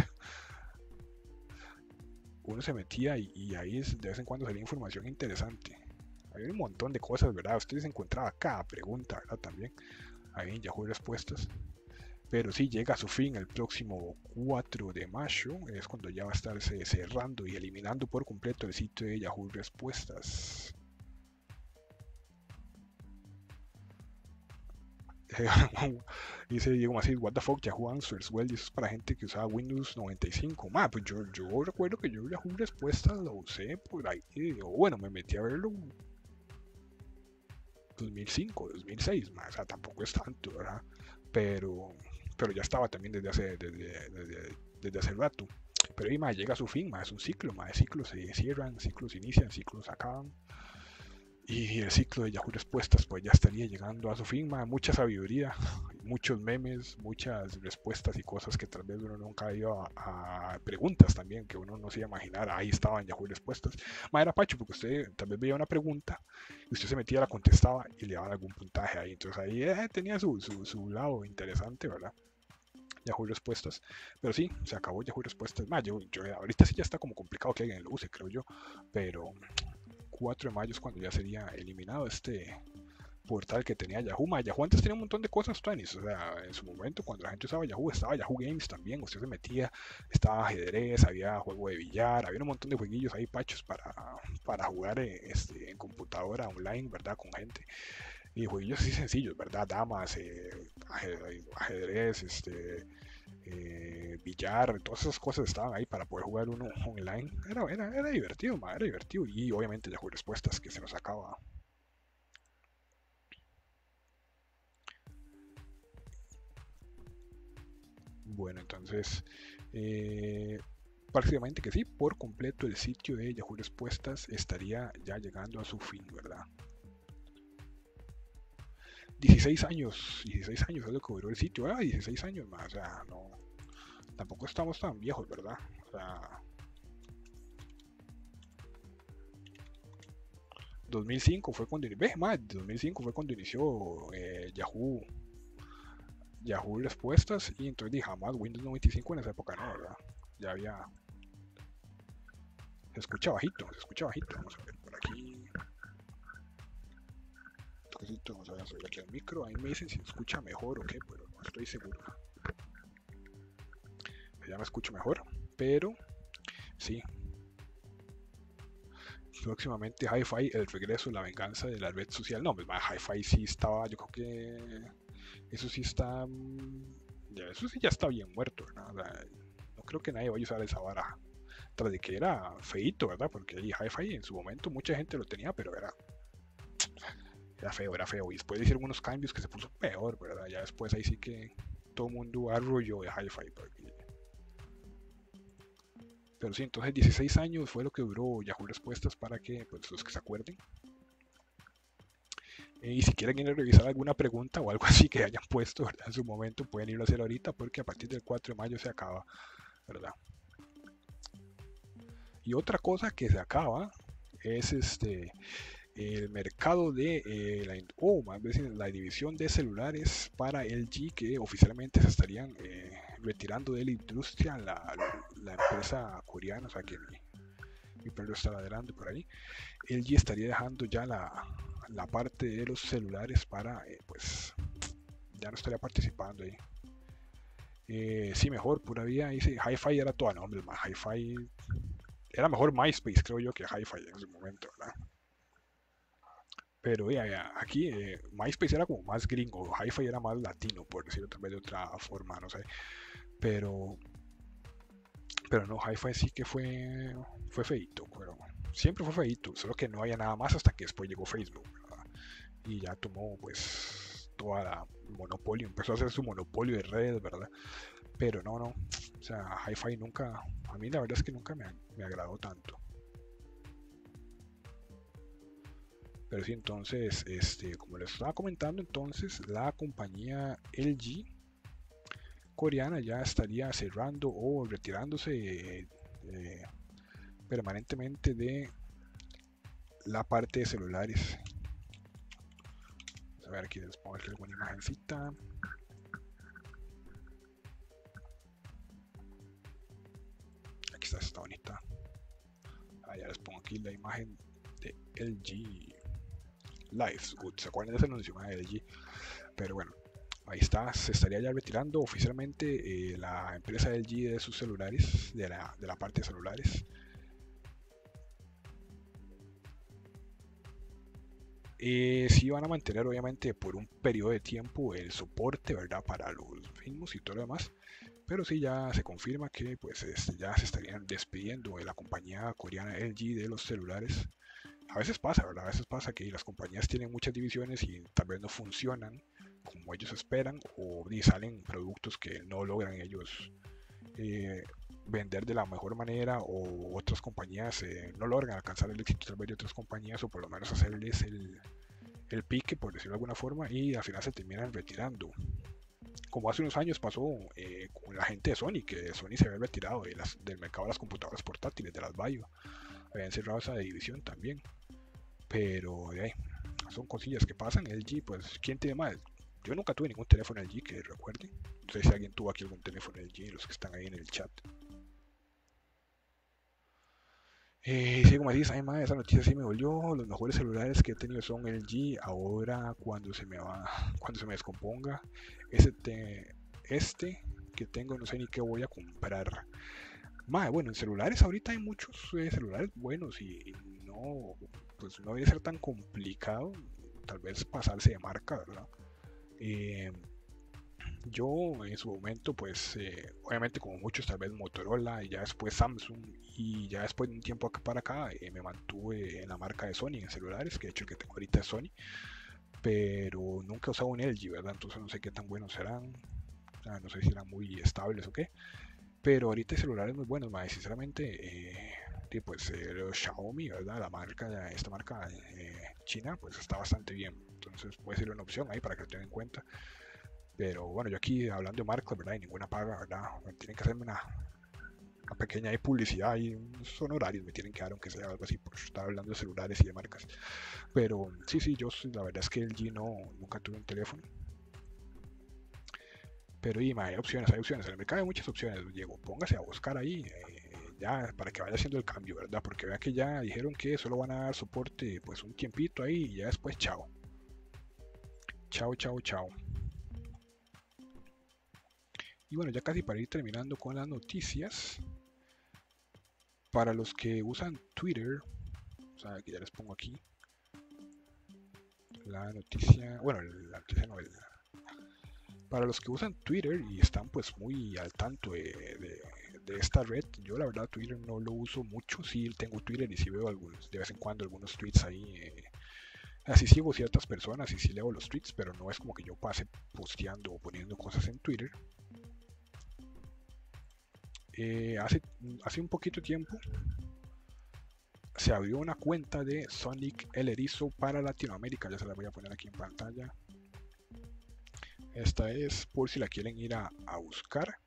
Uno se metía y, y ahí es, de vez en cuando salía información interesante. Había un montón de cosas, ¿verdad? Ustedes encontraba cada pregunta, ¿verdad? También ahí en Yahoo Respuestas. Pero sí, llega a su fin el próximo cuatro de mayo. Es cuando ya va a estarse cerrando y eliminando por completo el sitio de Yahoo Respuestas. Dice Diego Macías, what the fuck, Yahoo Answers. Well, eso es para gente que usaba Windows noventa y cinco. Ma, pues yo, yo recuerdo que yo Yahoo Respuestas lo usé por ahí. O bueno, me metí a verlo dos mil cinco, dos mil seis, ma, o sea, tampoco es tanto, ¿verdad? Pero, pero ya estaba también desde hace, desde, desde, desde hace rato. Pero ahí, ma, llega a su fin, ma, es un ciclo, ma, ciclos se cierran, ciclos se inician, ciclos se acaban. Y el ciclo de Yahoo Respuestas pues ya estaría llegando a su fin, ma, mucha sabiduría, muchos memes, muchas respuestas y cosas que tal vez uno nunca iba a, a preguntas también que uno no se iba a imaginar, ahí estaban Yahoo Respuestas. Ma, era pacho porque usted tal vez veía una pregunta y usted se metía, la contestaba y le daban algún puntaje ahí, entonces ahí eh, tenía su, su, su lado interesante, ¿verdad? Yahoo Respuestas. Pero sí, se acabó Yahoo Respuestas. Ma, yo, yo, ahorita sí ya está como complicado que alguien lo use, creo yo. Pero cuatro de mayo es cuando ya sería eliminado este portal que tenía Yahoo. Ma, Yahoo antes tenía un montón de cosas, Tuanis. O sea, en su momento, cuando la gente usaba Yahoo, estaba Yahoo Games también. Usted se metía, estaba ajedrez, había juego de billar, había un montón de jueguillos ahí, pachos, para, para jugar este, en computadora online, ¿verdad? Con gente. Y jueguillos así sencillos, ¿verdad? Damas, eh, ajedrez, este, eh, billar, todas esas cosas estaban ahí para poder jugar uno online. Era, era, era divertido, ma, era divertido. Y obviamente Yahoo Respuestas que se nos acaba. Bueno, entonces, eh, prácticamente que sí, por completo el sitio de Yahoo Respuestas estaría ya llegando a su fin, ¿verdad? dieciséis años, dieciséis años es lo que duró el sitio, ah, dieciséis años más, o sea, no, tampoco estamos tan viejos, ¿verdad? O sea, dos mil cinco fue cuando, ve, más, dos mil cinco fue cuando inició eh, Yahoo, Yahoo Respuestas, y entonces dije, jamás Windows noventa y cinco en esa época, no, ¿verdad? Ya había, se escucha bajito, se escucha bajito, vamos a ver por aquí. Vamos a ver, subir aquí al micro, ahí me dicen si se escucha mejor o qué, pero no estoy seguro. Ya me escucho mejor, pero sí. Próximamente Hi-Fi, el regreso, la venganza de la red social. No, pues Hi-Fi sí estaba, yo creo que eso sí está, ya, eso sí ya está bien muerto, ¿verdad? O sea, no creo que nadie vaya a usar esa vara. Tras de que era feito, ¿verdad? Porque ahí Hi-Fi en su momento mucha gente lo tenía, pero era, era feo, era feo. Y después hicieron unos cambios que se puso peor, ¿verdad? Ya después ahí sí que todo el mundo arrolló de Hi-Fi. Porque... Pero sí, entonces dieciséis años fue lo que duró Yahoo Respuestas para que, pues los que se acuerden, Y si quieren ir a revisar alguna pregunta o algo así que hayan puesto, ¿verdad? En su momento, pueden irlo a hacer ahorita porque a partir del cuatro de mayo se acaba, ¿verdad? Y otra cosa que se acaba es este el mercado de eh, la, o más bien la división de celulares para L G, que oficialmente se estarían eh, retirando de la industria, la, la, empresa coreana, o sea que mi, mi perro está ladrando por ahí. L G estaría dejando ya la, la parte de los celulares para, eh, pues, ya no estaría participando ahí. Eh, sí, mejor, pura vida. Dice, Hi-Fi era todo nombre, más Hi-Fi era mejor MySpace, creo yo, que Hi-Fi en ese momento, ¿verdad? Pero ya, ya, aquí eh, MySpace era como más gringo, Hi-Fi era más latino, por decirlo tal vez de otra forma, no sé. Pero, pero no, Hi-Fi sí que fue, fue feito, pero siempre fue feito, solo que no había nada más hasta que después llegó Facebook, ¿verdad? Y ya tomó pues toda la monopolio, empezó a hacer su monopolio de redes, ¿verdad? Pero no, no, o sea, Hi-Fi nunca, a mí la verdad es que nunca me, me agradó tanto. Pero sí, entonces, este, como les estaba comentando, entonces la compañía L G coreana ya estaría cerrando o retirándose eh, permanentemente de la parte de celulares. Vamos a ver aquí, les pongo aquí alguna imagencita. Aquí está, está bonita. Ah, ya les pongo aquí la imagen de L G Lives. ¿Se acuerdan de ese anuncio de L G? Pero bueno, ahí está, se estaría ya retirando oficialmente eh, la empresa L G de sus celulares, de la, de la parte de celulares. Eh, sí van a mantener obviamente por un periodo de tiempo el soporte, ¿verdad? Para los mismos y todo lo demás. Pero sí ya se confirma que pues este, ya se estarían despidiendo de la compañía coreana L G de los celulares. A veces pasa, ¿verdad? A veces pasa que las compañías tienen muchas divisiones y tal vez no funcionan como ellos esperan o y salen productos que no logran ellos eh, vender de la mejor manera o otras compañías eh, no logran alcanzar el éxito tal vez de otras compañías o por lo menos hacerles el, el pique, por decirlo de alguna forma, y al final se terminan retirando. Como hace unos años pasó eh, con la gente de Sony, que Sony se había retirado de las, del mercado de las computadoras portátiles, de las Vaio. Habían cerrado esa división también. Pero eh, son cosillas que pasan. L G, pues, ¿quién tiene más? Yo nunca tuve ningún teléfono L G que recuerde. No sé si alguien tuvo aquí algún teléfono L G, los que están ahí en el chat. Eh, sí, como dices, ay madre, esa noticia sí me volvió. Los mejores celulares que he tenido son L G. Ahora, cuando se me va, cuando se me descomponga, este, este que tengo, no sé ni qué voy a comprar. Madre, bueno, en celulares ahorita hay muchos eh, celulares buenos y, y no, pues no debe ser tan complicado, tal vez pasarse de marca, ¿verdad? Eh, yo en su momento, pues eh, obviamente como muchos, tal vez Motorola y ya después Samsung y ya después de un tiempo acá para acá eh, me mantuve en la marca de Sony en celulares, que de hecho el que tengo ahorita es Sony, pero nunca he usado un L G, ¿verdad? Entonces no sé qué tan buenos serán, o sea, no sé si eran muy estables o qué, pero ahorita hay celulares muy buenos, más sinceramente, eh, pues eh, los Xiaomi, ¿verdad? La marca, esta marca eh, china, pues está bastante bien, entonces puede ser una opción ahí para que lo tengan en cuenta. Pero bueno, yo aquí hablando de marcas, ¿verdad? Y ninguna paga, ¿verdad? Me tienen que hacerme una, una pequeña ahí publicidad y unos honorarios me tienen que dar, aunque sea algo así, por estar hablando de celulares y de marcas. Pero sí, sí, yo la verdad es que el G no, nunca tuve un teléfono. Pero y, ma, hay opciones, hay opciones. En el mercado hay muchas opciones, Diego. Póngase a buscar ahí, eh, ya, para que vaya haciendo el cambio, ¿verdad? Porque vea que ya dijeron que solo van a dar soporte, pues un tiempito ahí y ya después, chao. Chao, chao, chao. Y bueno, ya casi para ir terminando con las noticias, para los que usan Twitter, o sea, que ya les pongo aquí la noticia, bueno, la noticia no, el, para los que usan Twitter y están pues muy al tanto de, de, de, esta red, yo la verdad Twitter no lo uso mucho, sí tengo Twitter y sí veo algunos, de vez en cuando algunos tweets ahí, eh, así sigo ciertas personas y sí leo los tweets, pero no es como que yo pase posteando o poniendo cosas en Twitter. Eh, hace, hace un poquito tiempo se abrió una cuenta de Sonic el Erizo para Latinoamérica. Ya se la voy a poner aquí en pantalla. Esta es por si la quieren ir a, a buscar.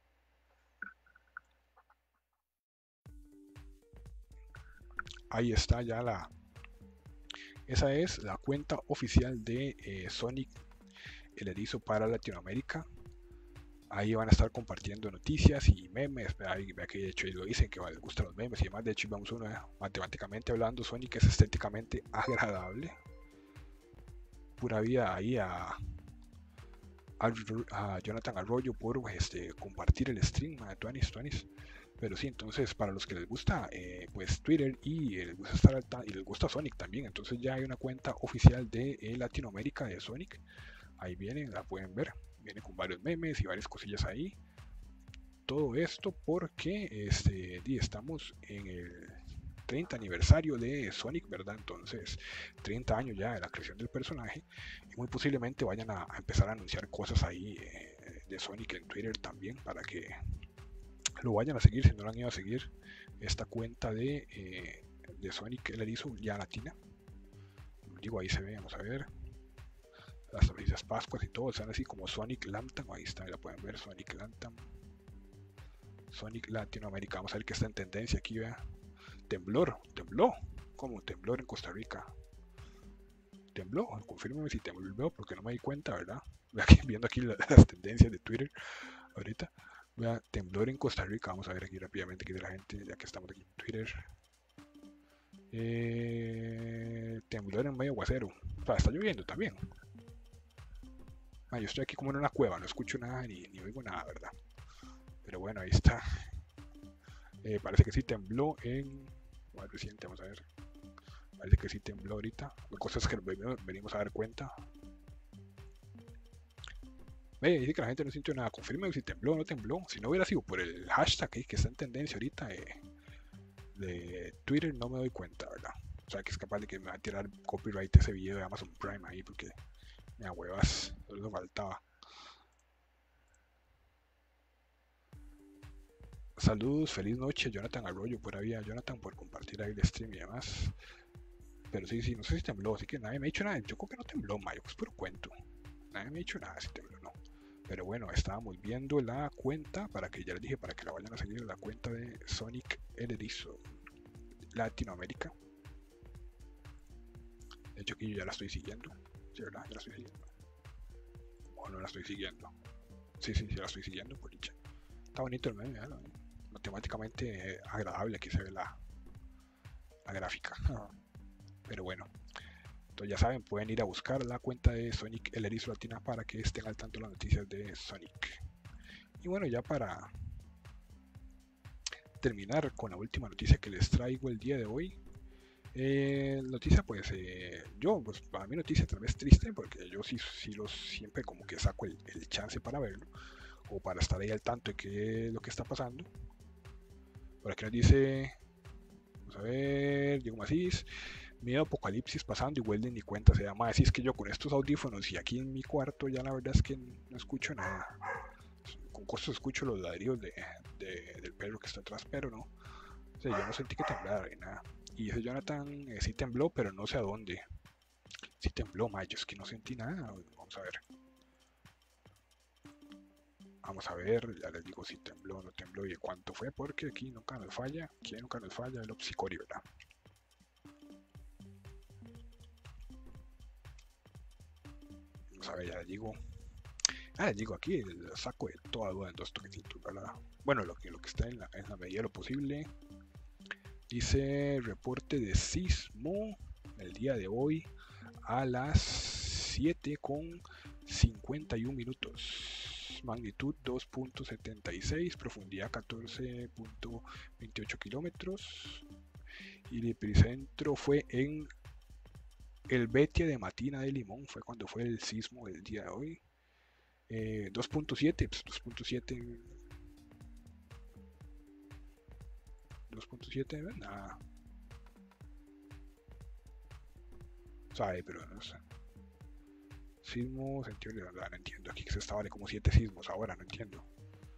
Ahí está ya la... Esa es la cuenta oficial de eh, Sonic el Erizo para Latinoamérica. Ahí van a estar compartiendo noticias y memes. Ahí, vea que de hecho lo dicen que les gustan los memes y demás. De hecho, vamos uno, eh, matemáticamente hablando, Sonic es estéticamente agradable. Pura vida ahí a, a, a Jonathan Arroyo por este, compartir el stream de Tuanis Tuanis. Pero sí, entonces para los que les gusta eh, pues Twitter y les gusta estar alta, y les gusta Sonic también, entonces ya hay una cuenta oficial de eh, Latinoamérica de Sonic. Ahí viene, la pueden ver, viene con varios memes y varias cosillas ahí. Todo esto porque este, estamos en el treinta aniversario de Sonic, ¿verdad? Entonces, treinta años ya de la creación del personaje y muy posiblemente vayan a, a empezar a anunciar cosas ahí eh, de Sonic en Twitter también para que lo vayan a seguir si no lo han ido a seguir. Esta cuenta de, eh, de Sonic el Erizo ya latina. Digo, ahí se ve, vamos a ver. Las felices Pascuas y todo, están así como Sonic Lantern. Ahí está, la pueden ver, Sonic Lantern. Sonic Latinoamérica. Vamos a ver qué está en tendencia aquí, vea. Temblor, tembló. ¿Cómo? Temblor en Costa Rica. Tembló, confírmeme si tembló porque no me di cuenta, ¿verdad? Viendo aquí las tendencias de Twitter ahorita. Vea, temblor en Costa Rica. Vamos a ver aquí rápidamente qué de la gente, ya que estamos aquí en Twitter. Eh, temblor en medio aguacero. O sea, está lloviendo también. Ah, yo estoy aquí como en una cueva, no escucho nada ni, ni oigo nada, ¿verdad? Pero bueno, ahí está. Eh, parece que sí tembló en... Más reciente, vamos a ver. Parece que sí tembló ahorita. La cosa es que venimos a dar cuenta. Ve, dice que la gente no sintió nada. Confirme si tembló o no tembló. Si no hubiera sido por el hashtag que, que está en tendencia ahorita eh, de Twitter, no me doy cuenta, ¿verdad? O sea, que es capaz de que me va a tirar copyright ese video de Amazon Prime ahí porque me da huevas. Solo faltaba. Saludos, feliz noche, Jonathan Arroyo, por ahí a Jonathan por compartir ahí el stream y demás. Pero sí, sí, no sé si tembló, así que nadie me ha dicho nada. Yo creo que no tembló, Mayo, es puro cuento. Nadie me ha dicho nada si tembló, no. Pero bueno, estábamos viendo la cuenta, para que ya les dije, para que la vayan a seguir, la cuenta de Sonic el Erizo Latinoamérica. De hecho, aquí yo ya la estoy siguiendo. Sí, ¿verdad? Ya la estoy siguiendo. O no la estoy siguiendo. Sí, sí, sí, la estoy siguiendo, por dicha. Está bonito el meme, ¿no? Matemáticamente eh, agradable, aquí se ve la, la gráfica. Pero bueno, entonces ya saben, pueden ir a buscar la cuenta de Sonic el Erizo Latina para que estén al tanto de las noticias de Sonic. Y bueno, ya para terminar con la última noticia que les traigo el día de hoy. Eh, noticia pues eh, yo pues para mí noticia tal vez triste porque yo sí, sí los siempre como que saco el, el chance para verlo o para estar ahí al tanto de qué es lo que está pasando. Por aquí nos dice, vamos a ver, Diego Macís, miedo apocalipsis pasando y Weldon ni cuenta se llama. Así es que yo con estos audífonos y aquí en mi cuarto ya la verdad es que no escucho nada. Con costos escucho los ladrillos de, de, del perro que está atrás, pero no. O sea, yo no sentí que temblara ni nada. Y ese Jonathan eh, sí tembló, pero no sé a dónde. Sí tembló, mayo, es que no sentí nada. Vamos a ver. Vamos a ver, ya les digo si tembló o no tembló y cuánto fue, porque aquí nunca nos falla. Aquí nunca nos falla el Opsicori, ¿verdad? Vamos a ver, ya les digo. Ah, les digo, aquí lo saco de toda duda en dos toquecitos, ¿verdad? Bueno, lo que, lo que está en la, en la medida de lo posible. Dice reporte de sismo el día de hoy a las siete con cincuenta y un minutos. Magnitud dos punto setenta y seis, profundidad catorce punto veintiocho kilómetros. Y el epicentro fue en el Betia de Matina de Limón, fue cuando fue el sismo del día de hoy. Eh, dos punto siete, pues dos punto siete. dos punto siete, nada. Sabe, pero no sé. Sismo, sentido de verdad, no entiendo. Aquí se está vale como siete sismos ahora, no entiendo.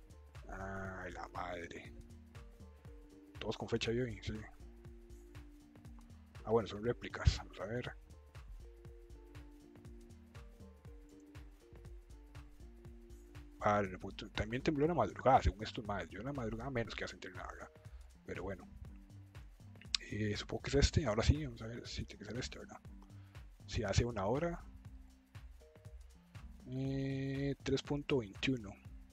Ay, la madre. Todos con fecha de hoy, sí. Ah, bueno, son réplicas. Vamos a ver. Ah, también tembló en la madrugada, según estos más. Yo en la madrugada menos que hacen nada, ¿verdad? Pero bueno. Eh, supongo que es este. Ahora sí, vamos a ver si tiene que ser este, ¿verdad? Si hace una hora. Eh, tres punto veintiuno.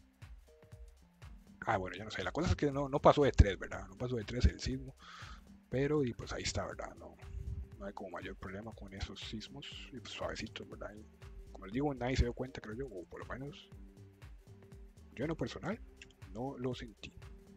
Ah, bueno, ya no sé. La cosa es que no, no pasó de tres, ¿verdad? No pasó de tres el sismo. Pero, y pues ahí está, ¿verdad? No, no hay como mayor problema con esos sismos. Y pues suavecitos, ¿verdad? Y, como les digo, nadie se dio cuenta, creo yo. O por lo menos yo en lo personal no lo sentí.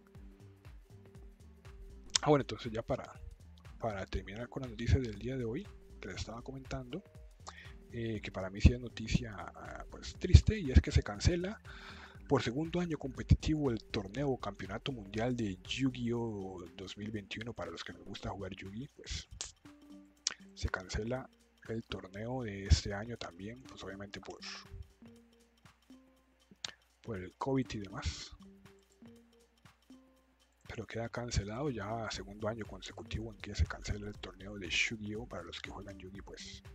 Ah, bueno, entonces ya para, para terminar con las noticias del día de hoy, que les estaba comentando, eh, que para mí sí es noticia pues triste, y es que se cancela por segundo año competitivo el torneo Campeonato Mundial de Yu-Gi-Oh! dos mil veintiuno. Para los que nos gusta jugar Yu-Gi, pues se cancela el torneo de este año también, pues obviamente por, por el COVID y demás. Pero queda cancelado ya segundo año consecutivo en que se cancela el torneo de Yu-Gi-Oh! Para los que juegan Yu-Gi, pues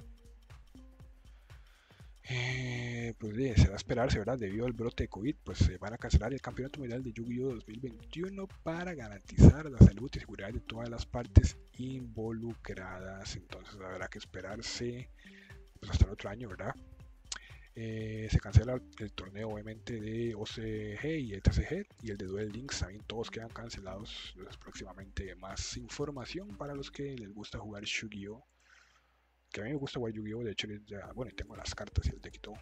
Eh, pues bien, se va a esperarse, ¿verdad? Debido al brote de COVID, pues se van a cancelar el Campeonato Mundial de Yu-Gi-Oh! dos mil veintiuno para garantizar la salud y seguridad de todas las partes involucradas. Entonces habrá que esperarse pues, hasta el otro año, ¿verdad? Eh, se cancela el, el torneo obviamente de O C G y el T C G, y el de Duel Links también todos quedan cancelados. Pues, próximamente más información para los que les gusta jugar Yu-Gi-Oh! Que a mí me gusta jugar Yu-Gi-Oh! De hecho, ya, bueno, tengo las cartas y el deck y todo.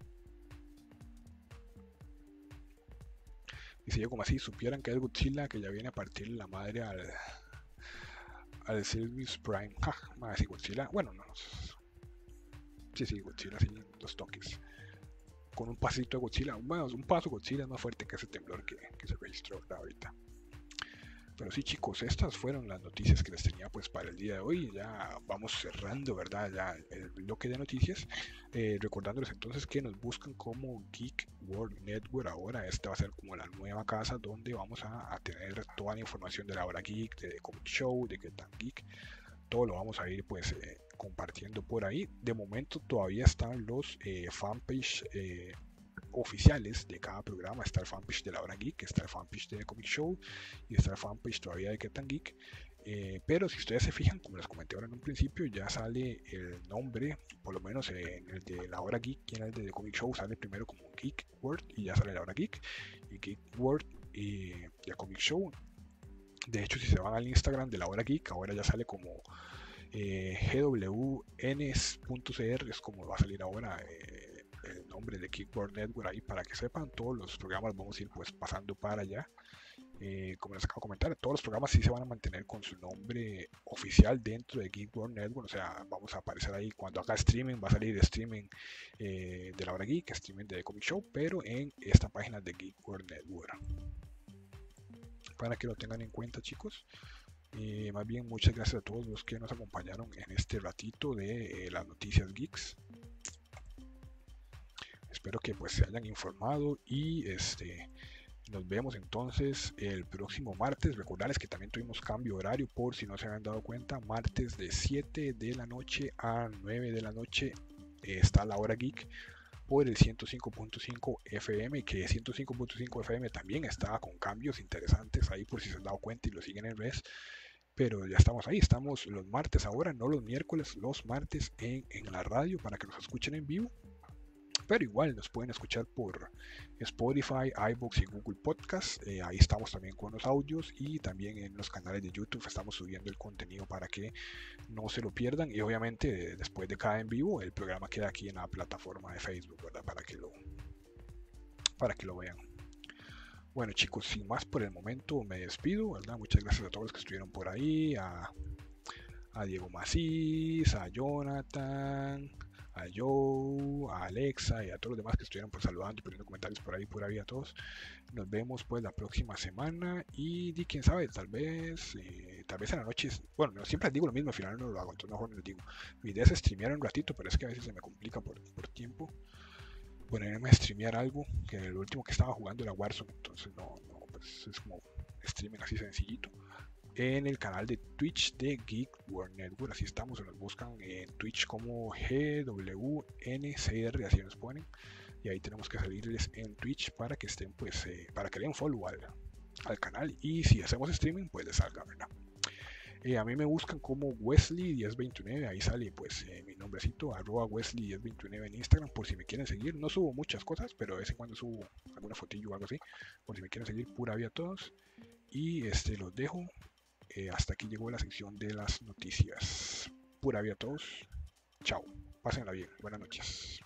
Y si yo como así supieran que es Godzilla que ya viene a partir la madre al al Silvius Prime. Ja, más si Godzilla, bueno, no. Sí, sí, Godzilla sí, dos toques. Con un pasito de Godzilla, bueno, un paso Godzilla es más fuerte que ese temblor que, que se registró ahorita. Pero sí, chicos, estas fueron las noticias que les tenía pues para el día de hoy. Ya vamos cerrando, ¿verdad? Ya el bloque de noticias. Eh, recordándoles entonces que nos buscan como Geek World Network. Ahora esta va a ser como la nueva casa donde vamos a, a tener toda la información de la hora geek, de Comic Show, de Get Tan Geek. Todo lo vamos a ir pues eh, compartiendo por ahí. De momento todavía están los eh, fanpage eh, oficiales de cada programa. Está el fanpage de la hora geek, está el fanpage de Comic Show y está el fanpage todavía de Get Tan Geek. Eh, pero si ustedes se fijan, como les comenté ahora en un principio, ya sale el nombre, por lo menos en el de la hora geek y en el de The Comic Show sale primero como Geek World y ya sale la hora geek, y Geek World y ya Comic Show. De hecho, si se van al Instagram de la hora geek, ahora ya sale como eh, G W N punto C R, es como va a salir ahora eh, el nombre de Geek World Network ahí, para que sepan. Todos los programas vamos a ir pues pasando para allá. Eh, como les acabo de comentar, todos los programas sí se van a mantener con su nombre oficial dentro de Geek World Network. O sea, vamos a aparecer ahí cuando haga streaming, va a salir streaming eh, de la hora geek, streaming de Comic Show, pero en esta página de Geek World Network, para que lo tengan en cuenta, chicos. Eh, más bien, muchas gracias a todos los que nos acompañaron en este ratito de eh, las noticias geeks. Espero que pues se hayan informado y este nos vemos entonces el próximo martes. Recordarles que también tuvimos cambio horario, por si no se habían dado cuenta. Martes de siete de la noche a nueve de la noche eh, está la hora geek por el ciento cinco punto cinco F M, que ciento cinco punto cinco F M también está con cambios interesantes ahí, por si se han dado cuenta y lo siguen en redes. Pero ya estamos ahí, estamos los martes ahora, no los miércoles, los martes en, en la radio para que nos escuchen en vivo. Pero igual nos pueden escuchar por Spotify, iVoox y Google Podcast. Eh, ahí estamos también con los audios, y también en los canales de YouTube estamos subiendo el contenido para que no se lo pierdan. Y obviamente después de cada en vivo el programa queda aquí en la plataforma de Facebook, ¿verdad? Para que lo, para que lo vean. Bueno, chicos, sin más por el momento me despido, ¿verdad? Muchas gracias a todos los que estuvieron por ahí, a, a Diego Macís, a Jonathan, a Joe, a Alexa y a todos los demás que estuvieron pues saludando y poniendo comentarios por ahí, por ahí a todos. Nos vemos pues la próxima semana, y di quién sabe, tal vez, eh, tal vez en la noche, bueno, no, siempre les digo lo mismo, al final no lo hago, entonces mejor no les digo. Mi idea es streamear un ratito, pero es que a veces se me complica por, por tiempo ponerme a streamear algo, que el último que estaba jugando era Warzone, entonces no, no, pues es como streaming así sencillito. en el canal de Twitch de Geek World Network. Así estamos, nos buscan en Twitch como G W N C R, así nos ponen. Y ahí tenemos que salirles en Twitch para que estén, pues, eh, para que le den follow al, al canal. Y si hacemos streaming, pues les salga, ¿verdad? Eh, a mí me buscan como Wesley diez veintinueve, ahí sale pues eh, mi nombrecito, arroba Wesley diez veintinueve en Instagram, por si me quieren seguir. No subo muchas cosas, pero de vez en cuando subo alguna fotillo o algo así, por si me quieren seguir. Pura vida a todos. Y este los dejo. Eh, hasta aquí llegó la sección de las noticias. Pura vida a todos. Chao. Pásenla bien. Buenas noches.